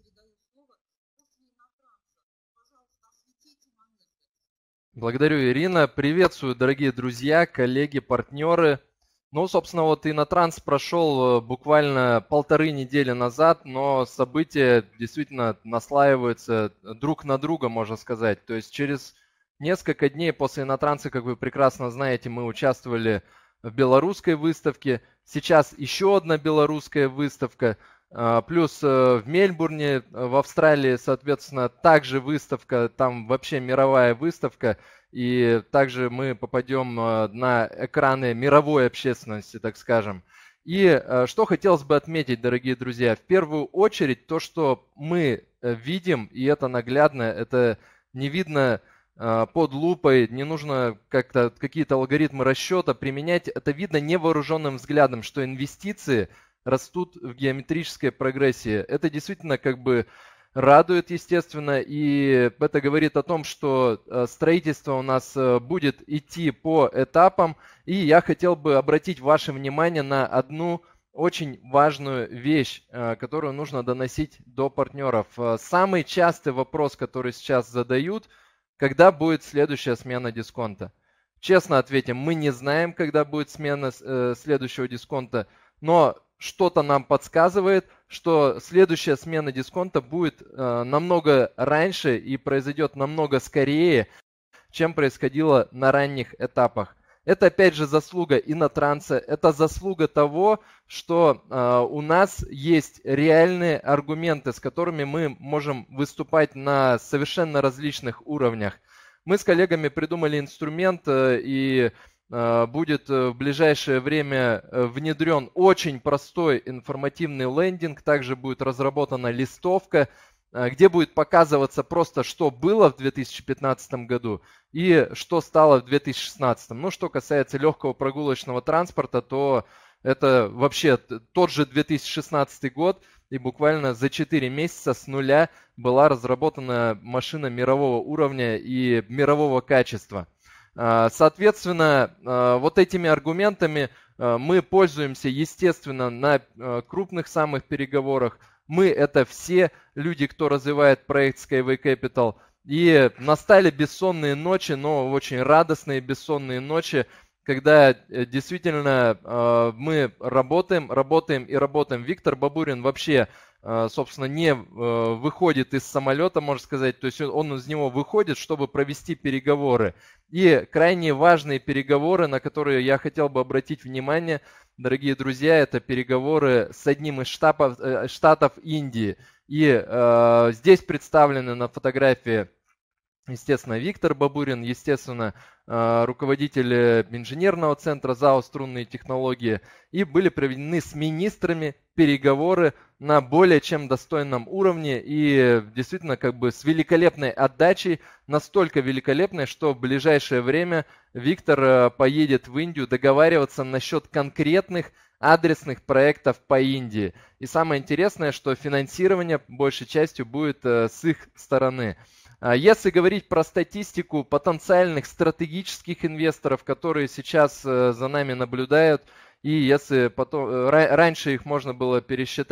Благодарю, Ирина. Приветствую, дорогие друзья, коллеги, партнеры. Ну, собственно, вот Инотранс прошел буквально полторы недели назад, но события действительно наслаиваются друг на друга, можно сказать. То есть через несколько дней после Инотранса, как вы прекрасно знаете, мы участвовали в белорусской выставке. Сейчас еще одна белорусская выставка. Плюс в Мельбурне, в Австралии, соответственно, также выставка. Там вообще мировая выставка. И также мы попадем на экраны мировой общественности, так скажем. И что хотелось бы отметить, дорогие друзья, в первую очередь то, что мы видим, и это наглядно, это не видно под лупой, не нужно как-то какие-то алгоритмы расчета применять. Это видно невооруженным взглядом, что инвестиции растут в геометрической прогрессии. Это действительно как бы радует, естественно, и это говорит о том, что строительство у нас будет идти по этапам. И я хотел бы обратить ваше внимание на одну очень важную вещь, которую нужно доносить до партнеров. Самый частый вопрос, который сейчас задают: когда будет следующая смена дисконта? Честно ответим, мы не знаем, когда будет смена э, следующего дисконта, но что-то нам подсказывает, что следующая смена дисконта будет э, намного раньше и произойдет намного скорее, чем происходило на ранних этапах. Это опять же заслуга Инотранса, это заслуга того, что э, у нас есть реальные аргументы, с которыми мы можем выступать на совершенно различных уровнях. Мы с коллегами придумали инструмент, э, и э, будет в ближайшее время внедрен очень простой информативный лендинг, также будет разработана листовка, где будет показываться просто, что было в две тысячи пятнадцатом году и что стало в две тысячи шестнадцатом. Ну, что касается легкого прогулочного транспорта, то это вообще тот же две тысячи шестнадцатый год, и буквально за четыре месяца с нуля была разработана машина мирового уровня и мирового качества. Соответственно, вот этими аргументами мы пользуемся, естественно, на крупных самых переговорах. Мы — это все люди, кто развивает проект Skyway Capital. И настали бессонные ночи, но очень радостные бессонные ночи, когда действительно мы работаем, работаем и работаем. Виктор Бабурин вообще, собственно, не выходит из самолета, можно сказать, то есть он из него выходит, чтобы провести переговоры. И крайне важные переговоры, на которые я хотел бы обратить внимание, дорогие друзья, это переговоры с одним из штатов, штатов Индии. И э, здесь представлены на фотографии, естественно, Виктор Бабурин, естественно, э, руководитель инженерного центра ЗАО «Струнные технологии». И были проведены с министрами переговоры на более чем достойном уровне и действительно как бы с великолепной отдачей, настолько великолепной, что в ближайшее время Виктор поедет в Индию договариваться насчет конкретных адресных проектов по Индии. И самое интересное, что финансирование большей частью будет с их стороны. Если говорить про статистику потенциальных стратегических инвесторов, которые сейчас за нами наблюдают, и если потом, раньше их можно было пересчитать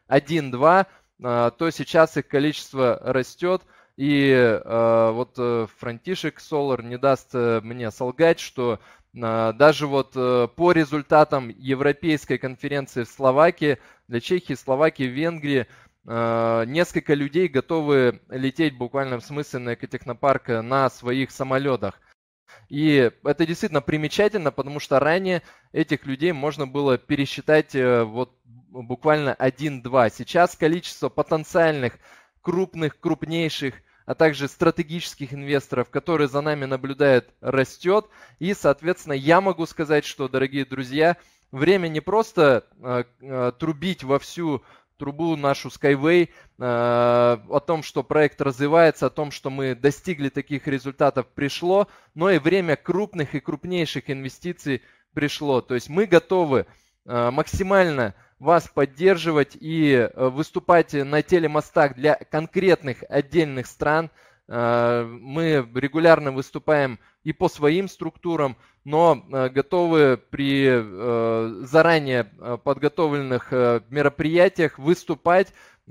один-два, то сейчас их количество растет. И э, вот э, Франтишек Solar не даст э, мне солгать, что э, даже вот э, по результатам Европейской конференции в Словакии, для Чехии, Словакии, Венгрии, э, несколько людей готовы лететь в буквальном смысле на экотехнопарк на своих самолетах. И это действительно примечательно, потому что ранее этих людей можно было пересчитать э, вот буквально один-два. Сейчас количество потенциальных крупных, крупнейших, а также стратегических инвесторов, которые за нами наблюдают, растет. И, соответственно, я могу сказать, что, дорогие друзья, время не просто э, э, трубить во всю трубу нашу Skyway, э, о том, что проект развивается, о том, что мы достигли таких результатов, пришло, но и время крупных и крупнейших инвестиций пришло. То есть мы готовы э, максимально вас поддерживать и выступать на телемостах для конкретных отдельных стран. Мы регулярно выступаем и по своим структурам, но готовы при заранее подготовленных мероприятиях выступать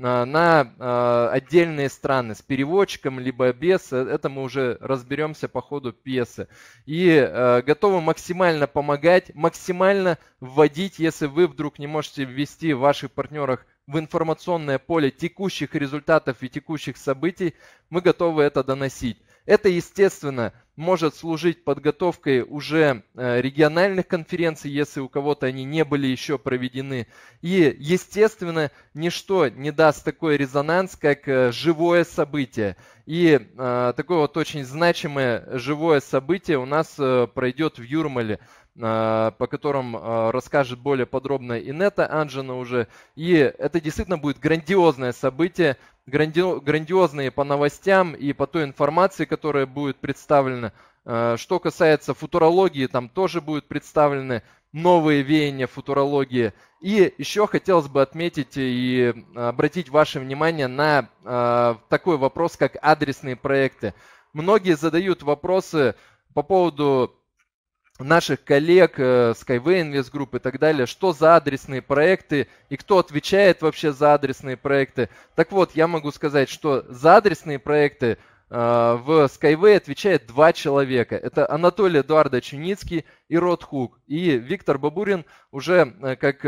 на отдельные страны с переводчиком, либо без. Это мы уже разберемся по ходу пьесы. И готовы максимально помогать, максимально вводить, если вы вдруг не можете ввести в ваших партнерах в информационное поле текущих результатов и текущих событий, мы готовы это доносить. Это, естественно, может служить подготовкой уже региональных конференций, если у кого-то они не были еще проведены. И, естественно, ничто не даст такой резонанс, как живое событие. И э, такое вот очень значимое живое событие у нас э, пройдет в Юрмале, э, по которым э, расскажет более подробно Инета Анджина уже. И это действительно будет грандиозное событие, гранди... грандиозные по новостям и по той информации, которая будет представлена. Э, что касается футурологии, там тоже будут представлены новые веяния футурологии. И еще хотелось бы отметить и обратить ваше внимание на э, такой вопрос, как адресные проекты. Многие задают вопросы по поводу наших коллег, э, Skyway Invest Group и так далее, что за адресные проекты и кто отвечает вообще за адресные проекты. Так вот, я могу сказать, что за адресные проекты в Skyway отвечает два человека. Это Анатолий Эдуардович Юницкий и Род Хук. И Виктор Бабурин уже как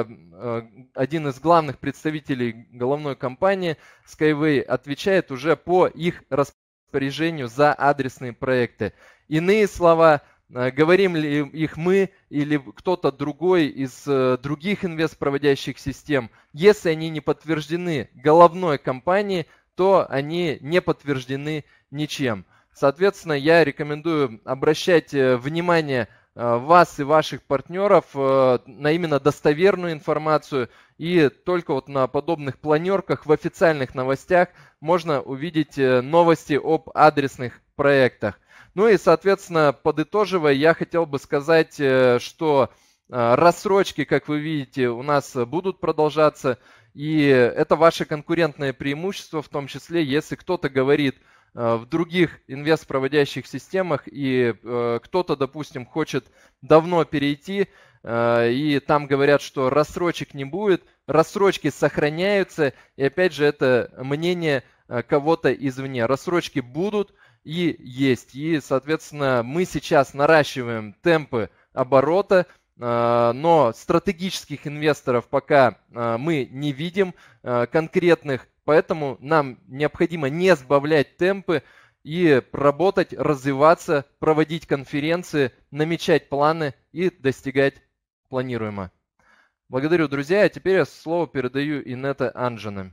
один из главных представителей головной компании Skyway отвечает уже по их распоряжению за адресные проекты. Иные слова, говорим ли их мы или кто-то другой из других инвестпроводящих систем, если они не подтверждены головной компанией, то они не подтверждены ничем. Соответственно, я рекомендую обращать внимание вас и ваших партнеров на именно достоверную информацию. И только вот на подобных планерках в официальных новостях можно увидеть новости об адресных проектах. Ну и, соответственно, подытоживая, я хотел бы сказать, что рассрочки, как вы видите, у нас будут продолжаться. И это ваше конкурентное преимущество, в том числе, если кто-то говорит в других инвестпроводящих системах и кто-то, допустим, хочет давно перейти, и там говорят, что рассрочек не будет, рассрочки сохраняются, и опять же это мнение кого-то извне. Рассрочки будут и есть, и, соответственно, мы сейчас наращиваем темпы оборота, но стратегических инвесторов пока мы не видим конкретных, поэтому нам необходимо не сбавлять темпы и работать, развиваться, проводить конференции, намечать планы и достигать планируемого. Благодарю, друзья. А теперь я слово передаю Инете Анджине.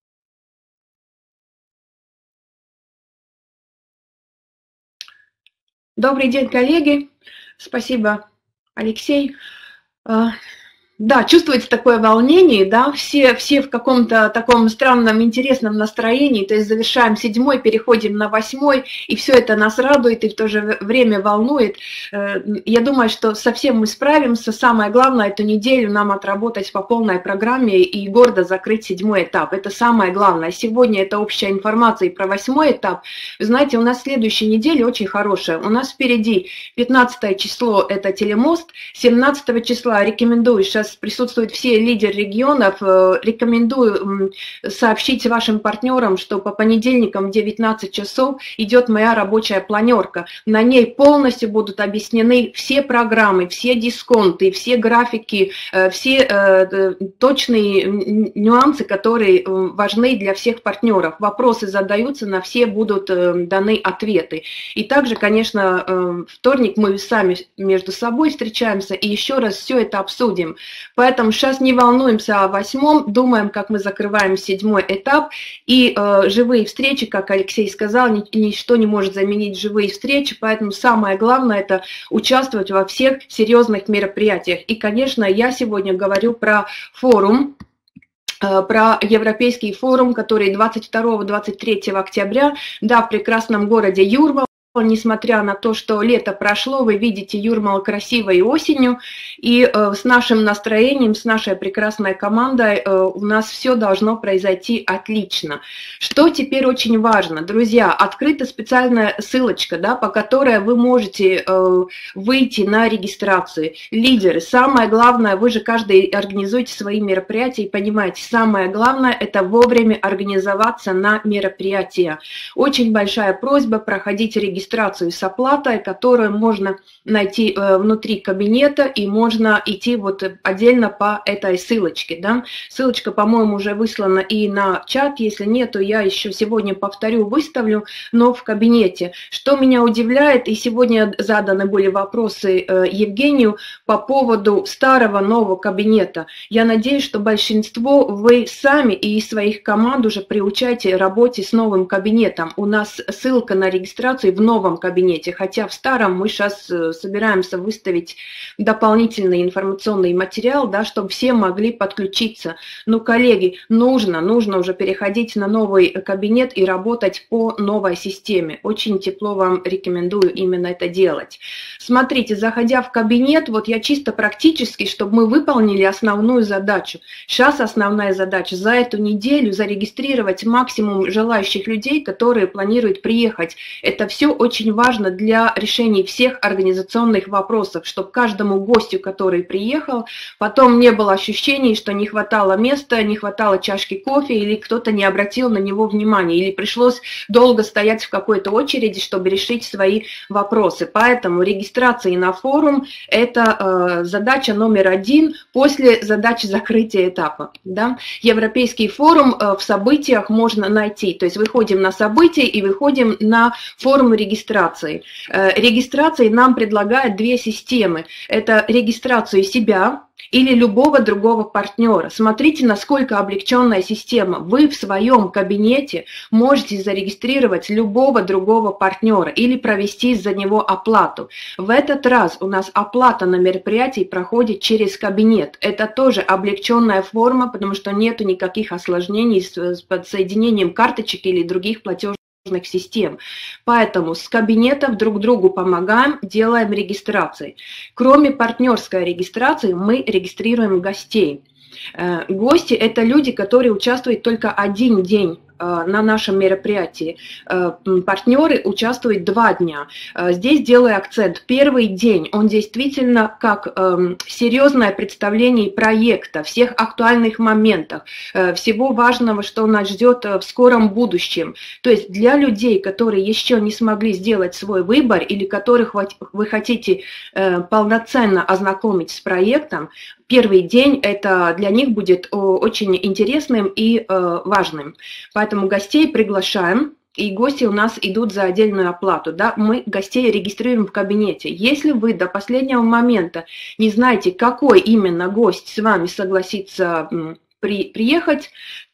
Добрый день, коллеги. Спасибо, Алексей. Да, чувствуется такое волнение, да, все, все в каком-то таком странном, интересном настроении, то есть завершаем седьмой, переходим на восьмой, и все это нас радует и в то же время волнует. Я думаю, что совсем мы справимся, самое главное, эту неделю нам отработать по полной программе и гордо закрыть седьмой этап, это самое главное. Сегодня это общая информация про восьмой этап. Вы знаете, у нас следующая неделя очень хорошая, у нас впереди пятнадцатое число это телемост, семнадцатого числа рекомендую сейчас сейчас присутствуют все лидеры регионов, рекомендую сообщить вашим партнерам, что по понедельникам в девятнадцать часов идет моя рабочая планерка. На ней полностью будут объяснены все программы, все дисконты, все графики, все точные нюансы, которые важны для всех партнеров. Вопросы задаются, на все будут даны ответы. И также, конечно, вторник мы сами между собой встречаемся и еще раз все это обсудим. Поэтому сейчас не волнуемся о восьмом, думаем, как мы закрываем седьмой этап. И э, живые встречи, как Алексей сказал, ни, ничто не может заменить живые встречи, поэтому самое главное – это участвовать во всех серьезных мероприятиях. И, конечно, я сегодня говорю про форум, про Европейский форум, который двадцать второго — двадцать третьего октября, да, в прекрасном городе Юрмала. Несмотря на то, что лето прошло, вы видите Юрмалу красивой осенью, и э, с нашим настроением, с нашей прекрасной командой э, у нас все должно произойти отлично. Что теперь очень важно, друзья, открыта специальная ссылочка, да, по которой вы можете э, выйти на регистрацию. Лидеры, самое главное, вы же каждый организуете свои мероприятия и понимаете, самое главное – это вовремя организоваться на мероприятия. Очень большая просьба проходить регистрацию регистрацию с оплатой, которую можно найти внутри кабинета, и можно идти вот отдельно по этой ссылочке. Да? Ссылочка, по-моему, уже выслана и на чат, если нет, то я еще сегодня повторю, выставлю, но в кабинете. Что меня удивляет, и сегодня заданы были вопросы Евгению по поводу старого нового кабинета. Я надеюсь, что большинство вы сами и своих команд уже приучаете работе с новым кабинетом. У нас ссылка на регистрацию в новом кабинете, хотя в старом мы сейчас собираемся выставить дополнительный информационный материал, да, чтобы все могли подключиться. Но, коллеги, нужно, нужно уже переходить на новый кабинет и работать по новой системе. Очень тепло вам рекомендую именно это делать. Смотрите, заходя в кабинет, вот я чисто практически, чтобы мы выполнили основную задачу. Сейчас основная задача за эту неделю зарегистрировать максимум желающих людей, которые планируют приехать. Это все очень важно для решения всех организационных вопросов, чтобы каждому гостю, который приехал, потом не было ощущений, что не хватало места, не хватало чашки кофе, или кто-то не обратил на него внимания, или пришлось долго стоять в какой-то очереди, чтобы решить свои вопросы. Поэтому регистрация на форум – это э, задача номер один после задачи закрытия этапа. Да? Европейский форум э, в событиях можно найти, то есть выходим на события и выходим на форум регистрации. Регистрации нам предлагают две системы. Это регистрацию себя или любого другого партнера. Смотрите, насколько облегченная система. Вы в своем кабинете можете зарегистрировать любого другого партнера или провести за него оплату. В этот раз у нас оплата на мероприятии проходит через кабинет. Это тоже облегченная форма, потому что нету никаких осложнений с подсоединением карточек или других платежных систем. Поэтому с кабинетов друг другу помогаем, делаем регистрации. Кроме партнерской регистрации, мы регистрируем гостей. Гости – это люди, которые участвуют только один день на нашем мероприятии. Партнеры участвуют два дня. Здесь делаю акцент. Первый день, он действительно как серьезное представление проекта, всех актуальных моментов, всего важного, что нас ждет в скором будущем. То есть для людей, которые еще не смогли сделать свой выбор или которых вы хотите полноценно ознакомить с проектом, первый день это для них будет очень интересным и важным. Поэтому гостей приглашаем, и гости у нас идут за отдельную оплату. Да? Мы гостей регистрируем в кабинете. Если вы до последнего момента не знаете, какой именно гость с вами согласится при, приехать,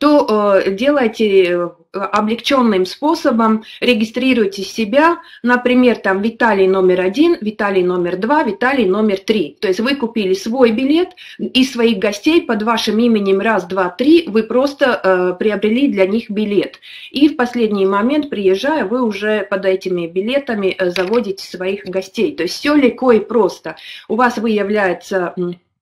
то э, делайте облегченным способом, регистрируйте себя, например, там Виталий номер один, Виталий номер два, Виталий номер три. То есть вы купили свой билет, и своих гостей под вашим именем раз, два, три, вы просто э, приобрели для них билет. И в последний момент, приезжая, вы уже под этими билетами э, заводите своих гостей. То есть все легко и просто. У вас выявляется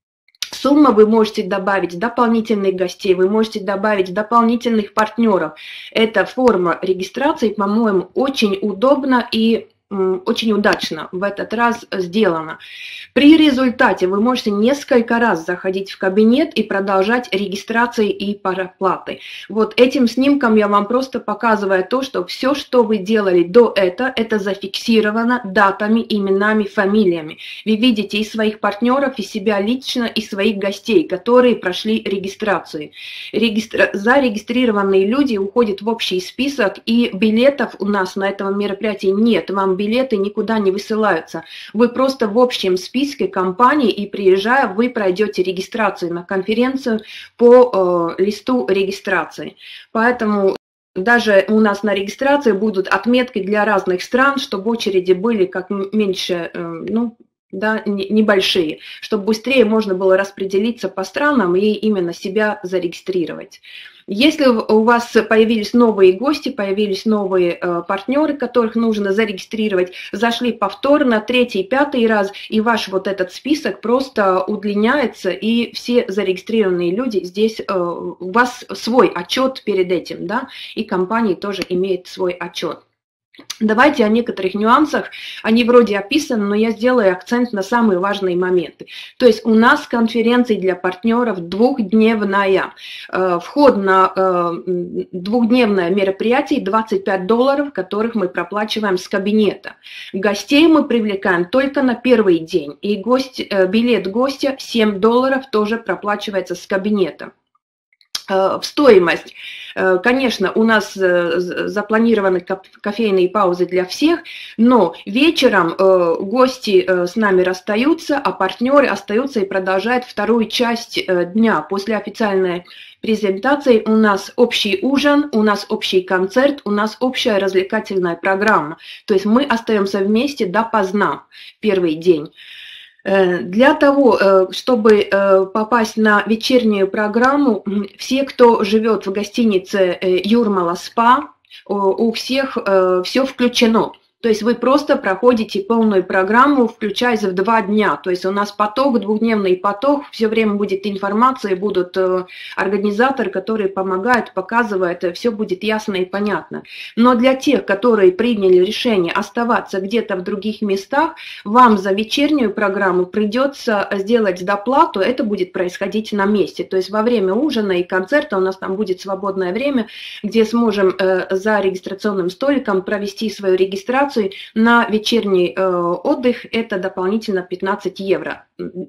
сумма, вы можете добавить дополнительных гостей, вы можете добавить дополнительных партнеров. Эта форма регистрации, по-моему, очень удобна и очень удачно в этот раз сделано. При результате вы можете несколько раз заходить в кабинет и продолжать регистрации и проплаты. Вот этим снимком я вам просто показываю то, что все, что вы делали до этого, это зафиксировано датами, именами, фамилиями. Вы видите и своих партнеров, и себя лично, и своих гостей, которые прошли регистрацию. Регистра... Зарегистрированные люди уходят в общий список, и билетов у нас на этом мероприятии нет. Вам билеты никуда не высылаются. Вы просто в общем списке компаний, и приезжая, вы пройдете регистрацию на конференцию по э, листу регистрации. Поэтому даже у нас на регистрации будут отметки для разных стран, чтобы очереди были как меньше, э, ну, да, небольшие, чтобы быстрее можно было распределиться по странам и именно себя зарегистрировать. Если у вас появились новые гости, появились новые э, партнеры, которых нужно зарегистрировать, зашли повторно, третий, пятый раз, и ваш вот этот список просто удлиняется, и все зарегистрированные люди здесь, э, у вас свой отчет перед этим, да, и компания тоже имеет свой отчет. Давайте о некоторых нюансах, они вроде описаны, но я сделаю акцент на самые важные моменты. То есть у нас конференции для партнеров двухдневная. Вход на двухдневное мероприятие двадцать пять долларов, которых мы проплачиваем с кабинета. Гостей мы привлекаем только на первый день, и гость, билет гостя семь долларов тоже проплачивается с кабинета. В стоимость, конечно, у нас запланированы кофейные паузы для всех, но вечером гости с нами расстаются, а партнеры остаются и продолжают вторую часть дня. После официальной презентации у нас общий ужин, у нас общий концерт, у нас общая развлекательная программа. То есть мы остаемся вместе допоздна первый день. Для того, чтобы попасть на вечернюю программу, все, кто живет в гостинице Юрмала Спа, у всех все включено. То есть вы просто проходите полную программу, включаясь в два дня. То есть у нас поток, двухдневный поток, все время будет информация, будут организаторы, которые помогают, показывают, все будет ясно и понятно. Но для тех, которые приняли решение оставаться где-то в других местах, вам за вечернюю программу придется сделать доплату, это будет происходить на месте. То есть во время ужина и концерта у нас там будет свободное время, где сможем за регистрационным столиком провести свою регистрацию. На вечерний э, отдых это дополнительно пятнадцать евро.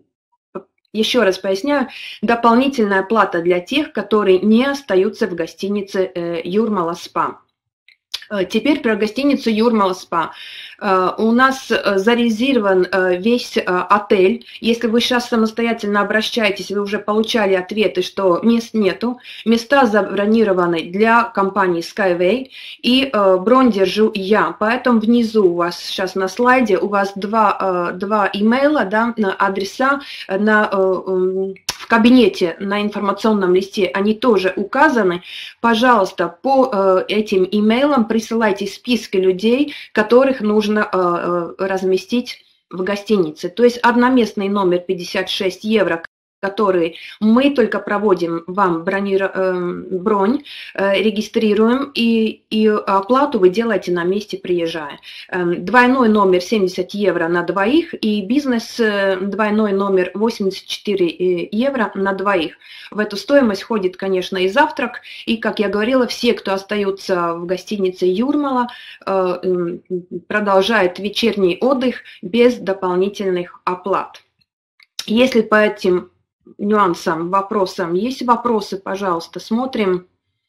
Еще раз поясняю, дополнительная плата для тех, которые не остаются в гостинице э, Юрмала Спа. Теперь про гостиницу Юрмала Спа. У нас зарезервирован весь отель. Если вы сейчас самостоятельно обращаетесь, вы уже получали ответы, что мест нету. Места забронированы для компании Skyway, и бронь держу я. Поэтому внизу у вас сейчас на слайде у вас два, два имейла, да, адреса на... В кабинете на информационном листе они тоже указаны. Пожалуйста, по э, этим имейлам присылайте списки людей, которых нужно э, разместить в гостинице. То есть одноместный номер пятьдесят шесть евро, который мы только проводим вам брони, э, бронь, э, регистрируем, и, и оплату вы делаете на месте, приезжая. Э, двойной номер семьдесят евро на двоих, и бизнес э, двойной номер восемьдесят четыре евро на двоих. В эту стоимость входит, конечно, и завтрак, и, как я говорила, все, кто остаются в гостинице Юрмала, э, продолжают вечерний отдых без дополнительных оплат. Если по этим нюансам, вопросам есть вопросы, пожалуйста, смотрим.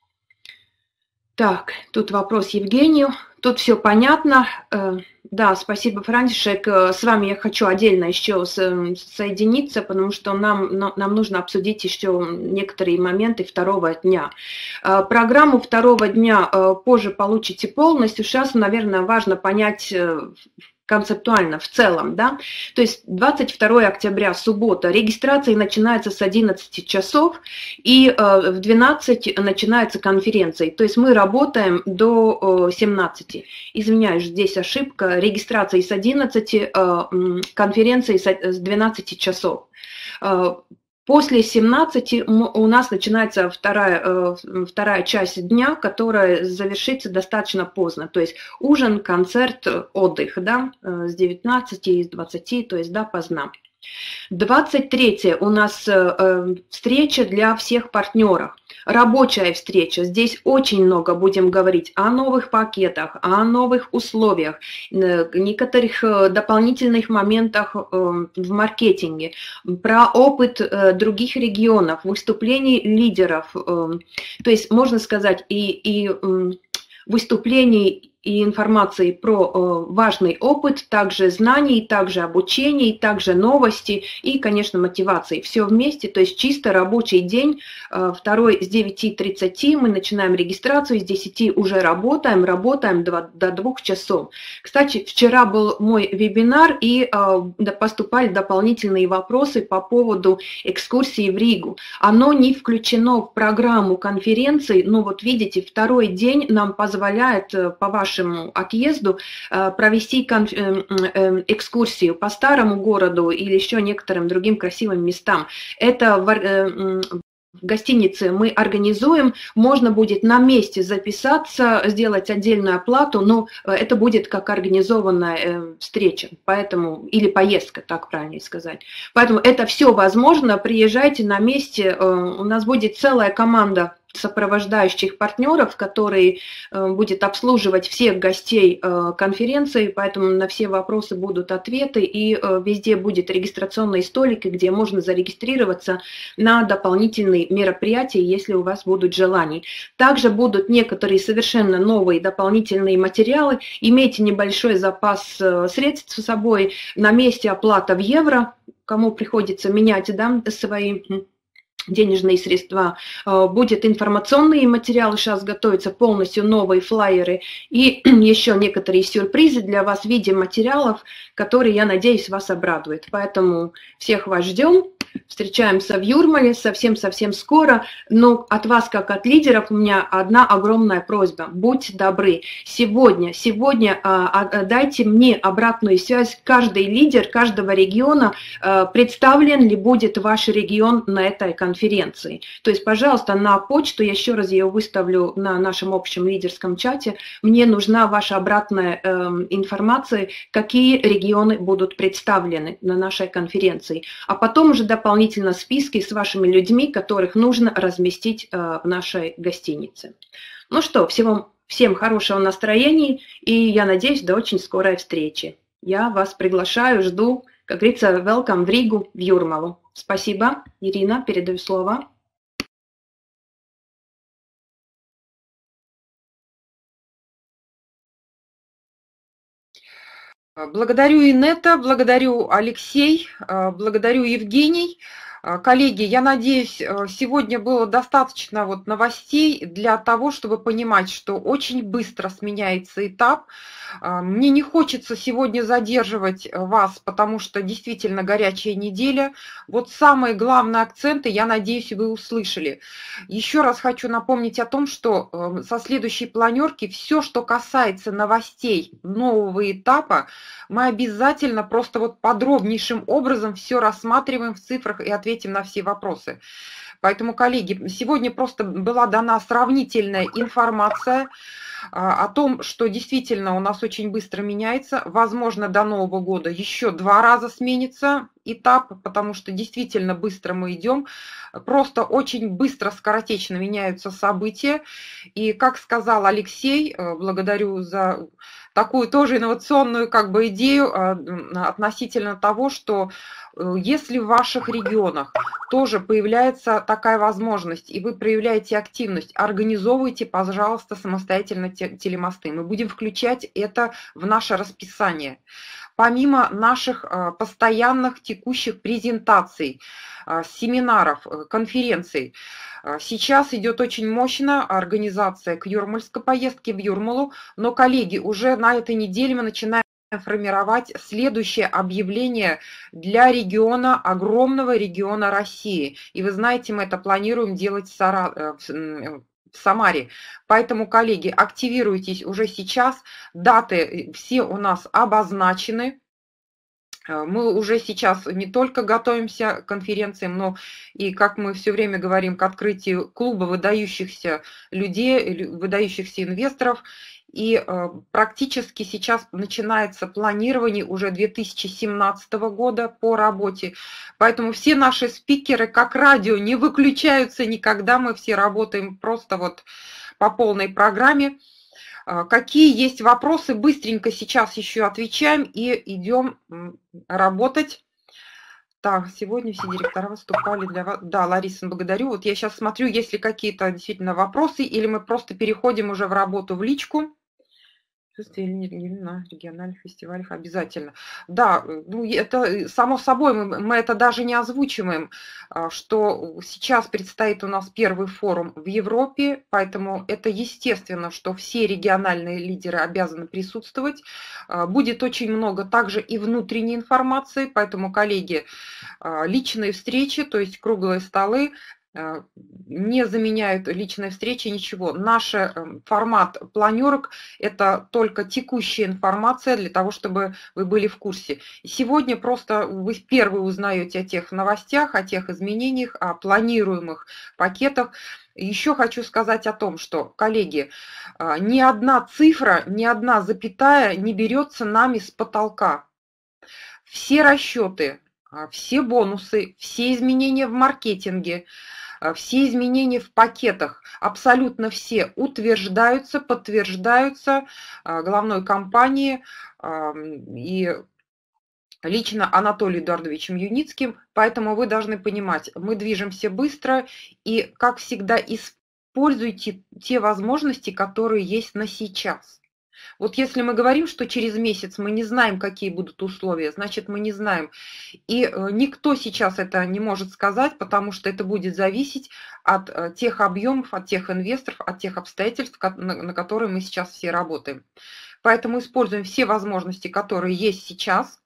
Так, тут вопрос Евгению. Тут все понятно. Да, спасибо, Франтишек. С вами я хочу отдельно еще соединиться, потому что нам, нам нужно обсудить еще некоторые моменты второго дня. Программу второго дня позже получите полностью. Сейчас, наверное, важно понять концептуально, в целом, да, то есть двадцать второе октября, суббота, регистрация начинается с одиннадцати часов, и э, в двенадцать начинается конференция, то есть мы работаем до э, семнадцати. Извиняюсь, здесь ошибка, регистрация с одиннадцати, э, конференция с двенадцати часов. Э, После семнадцати у нас начинается вторая, вторая часть дня, которая завершится достаточно поздно. То есть ужин, концерт, отдых, да, с девятнадцати, с двадцати, то есть да, поздно. двадцать третье у нас встреча для всех партнеров. Рабочая встреча. Здесь очень много будем говорить о новых пакетах, о новых условиях, некоторых дополнительных моментах в маркетинге, про опыт других регионов, выступлений лидеров. То есть, можно сказать, и, и выступлений и информации про э, важный опыт, также знаний, также обучений, также новости и, конечно, мотивации. Все вместе, то есть чисто рабочий день. Э, второй с девяти тридцати мы начинаем регистрацию, с десяти уже работаем, работаем до, до двух часов. Кстати, вчера был мой вебинар, и э, поступали дополнительные вопросы по поводу экскурсии в Ригу. Оно не включено в программу конференции, но вот видите, второй день нам позволяет э, по вашему отъезду провести экскурсию по старому городу или еще некоторым другим красивым местам. Это в гостинице мы организуем, можно будет на месте записаться, сделать отдельную оплату, но это будет как организованная встреча, поэтому, или поездка, так правильно сказать. Поэтому это все возможно, приезжайте на месте, у нас будет целая команда сопровождающих партнеров, которые э, будет обслуживать всех гостей э, конференции, поэтому на все вопросы будут ответы, и э, везде будет регистрационные столики, где можно зарегистрироваться на дополнительные мероприятия, если у вас будут желания. Также будут некоторые совершенно новые дополнительные материалы. Имейте небольшой запас э, средств с собой, на месте оплата в евро, кому приходится менять, да, свои денежные средства, будет информационные материалы, сейчас готовятся полностью новые флайеры и еще некоторые сюрпризы для вас в виде материалов, которые, я надеюсь, вас обрадуют. Поэтому всех вас ждем, встречаемся в Юрмале совсем-совсем скоро, но от вас, как от лидеров, у меня одна огромная просьба. Будьте добры, сегодня, сегодня дайте мне обратную связь, каждый лидер каждого региона, представлен ли будет ваш регион на этой конференции. конференции. То есть, пожалуйста, на почту, я еще раз ее выставлю на нашем общем лидерском чате, мне нужна ваша обратная э, информация, какие регионы будут представлены на нашей конференции. А потом уже дополнительно списки с вашими людьми, которых нужно разместить э, в нашей гостинице. Ну что, всего, всем хорошего настроения, и я надеюсь, до очень скорой встречи. Я вас приглашаю, жду, как говорится, welcome в Ригу, в Юрмалу. Спасибо. Ирина, передаю слово. Благодарю Инетта, благодарю Алексей, благодарю Евгений. Коллеги, я надеюсь, сегодня было достаточно вот новостей для того, чтобы понимать, что очень быстро сменяется этап. Мне не хочется сегодня задерживать вас, потому что действительно горячая неделя. Вот самые главные акценты, я надеюсь, вы услышали. Еще раз хочу напомнить о том, что со следующей планерки все, что касается новостей нового этапа, мы обязательно просто вот подробнейшим образом все рассматриваем в цифрах и ответим на все вопросы. Поэтому, коллеги, сегодня просто была дана сравнительная информация о том, что действительно у нас очень быстро меняется. Возможно, до Нового года еще два раза сменится этап, потому что действительно быстро мы идем. Просто очень быстро, скоротечно меняются события. И, как сказал Алексей, благодарю за такую тоже инновационную как бы идею относительно того, что если в ваших регионах тоже появляется такая возможность, и вы проявляете активность, организовывайте, пожалуйста, самостоятельно телемосты. Мы будем включать это в наше расписание. Помимо наших постоянных текущих презентаций, семинаров, конференций, сейчас идет очень мощная организация к юрмальской поездке в Юрмалу, но, коллеги, уже на этой неделе мы начинаем формировать следующее объявление для региона, огромного региона России. И вы знаете, мы это планируем делать в Сара... в Самаре. Поэтому, коллеги, активируйтесь уже сейчас. Даты все у нас обозначены. Мы уже сейчас не только готовимся к конференциям, но и, как мы все время говорим, к открытию клуба выдающихся людей, выдающихся инвесторов. И практически сейчас начинается планирование уже две тысячи семнадцатого года по работе. Поэтому все наши спикеры, как радио, не выключаются никогда. Мы все работаем просто вот по полной программе. Какие есть вопросы, быстренько сейчас еще отвечаем и идем работать. Так, сегодня все директора выступали для вас. Да, Лариса, благодарю. Вот я сейчас смотрю, есть ли какие-то действительно вопросы, или мы просто переходим уже в работу в личку. На региональных фестивалях обязательно. Да, ну это само собой, мы, мы это даже не озвучиваем, что сейчас предстоит у нас первый форум в Европе, поэтому это естественно, что все региональные лидеры обязаны присутствовать. Будет очень много также и внутренней информации, поэтому, коллеги, личные встречи, то есть круглые столы, не заменяют личные встречи, ничего. Наш формат планерок – это только текущая информация для того, чтобы вы были в курсе. Сегодня просто вы первые узнаете о тех новостях, о тех изменениях, о планируемых пакетах. Еще хочу сказать о том, что, коллеги, ни одна цифра, ни одна запятая не берется нами с потолка. Все расчеты, все бонусы, все изменения в маркетинге, все изменения в пакетах, абсолютно все утверждаются, подтверждаются главной компанией и лично Анатолием Эдуардовичем Юницким. Поэтому вы должны понимать, мы движемся быстро и, как всегда, используйте те возможности, которые есть на сейчас. Вот если мы говорим, что через месяц мы не знаем, какие будут условия, значит, мы не знаем. И никто сейчас это не может сказать, потому что это будет зависеть от тех объемов, от тех инвесторов, от тех обстоятельств, на которые мы сейчас все работаем. Поэтому используем все возможности, которые есть сейчас.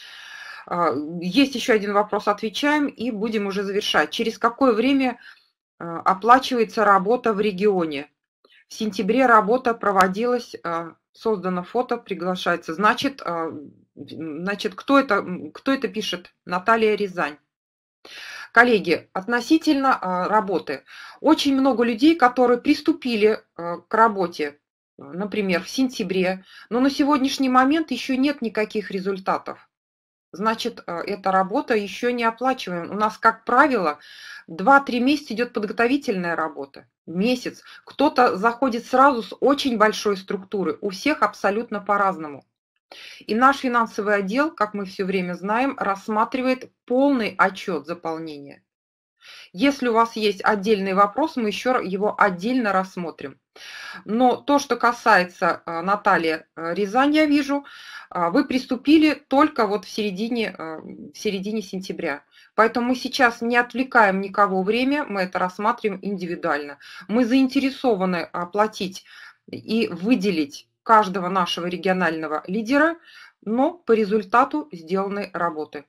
Есть еще один вопрос, отвечаем и будем уже завершать. Через какое время оплачивается работа в регионе? В сентябре работа проводилась, создано фото, приглашается. Значит, значит кто, это, кто это пишет? Наталья Рязань. Коллеги, относительно работы. Очень много людей, которые приступили к работе, например, в сентябре, но на сегодняшний момент еще нет никаких результатов. Значит, эта работа еще не оплачиваем. У нас, как правило, два-три месяца идет подготовительная работа. Месяц. Кто-то заходит сразу с очень большой структуры. У всех абсолютно по-разному. И наш финансовый отдел, как мы все время знаем, рассматривает полный отчет заполнения. Если у вас есть отдельный вопрос, мы еще его отдельно рассмотрим. Но то, что касается Натальи Рязань, я вижу, вы приступили только вот в середине, в середине сентября. Поэтому мы сейчас не отвлекаем никого время, мы это рассматриваем индивидуально. Мы заинтересованы оплатить и выделить каждого нашего регионального лидера, но по результату сделанной работы.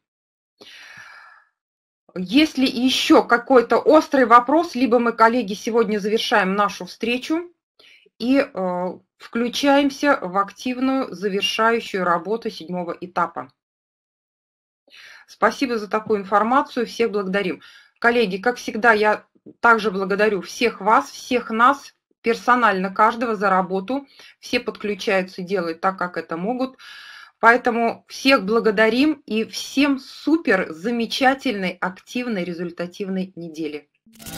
Если еще какой-то острый вопрос, либо мы, коллеги, сегодня завершаем нашу встречу и э, включаемся в активную завершающую работу седьмого этапа. Спасибо за такую информацию, всех благодарим. Коллеги, как всегда, я также благодарю всех вас, всех нас, персонально каждого за работу. Все подключаются и делают так, как это могут. Поэтому всех благодарим и всем супер замечательной, активной, результативной недели.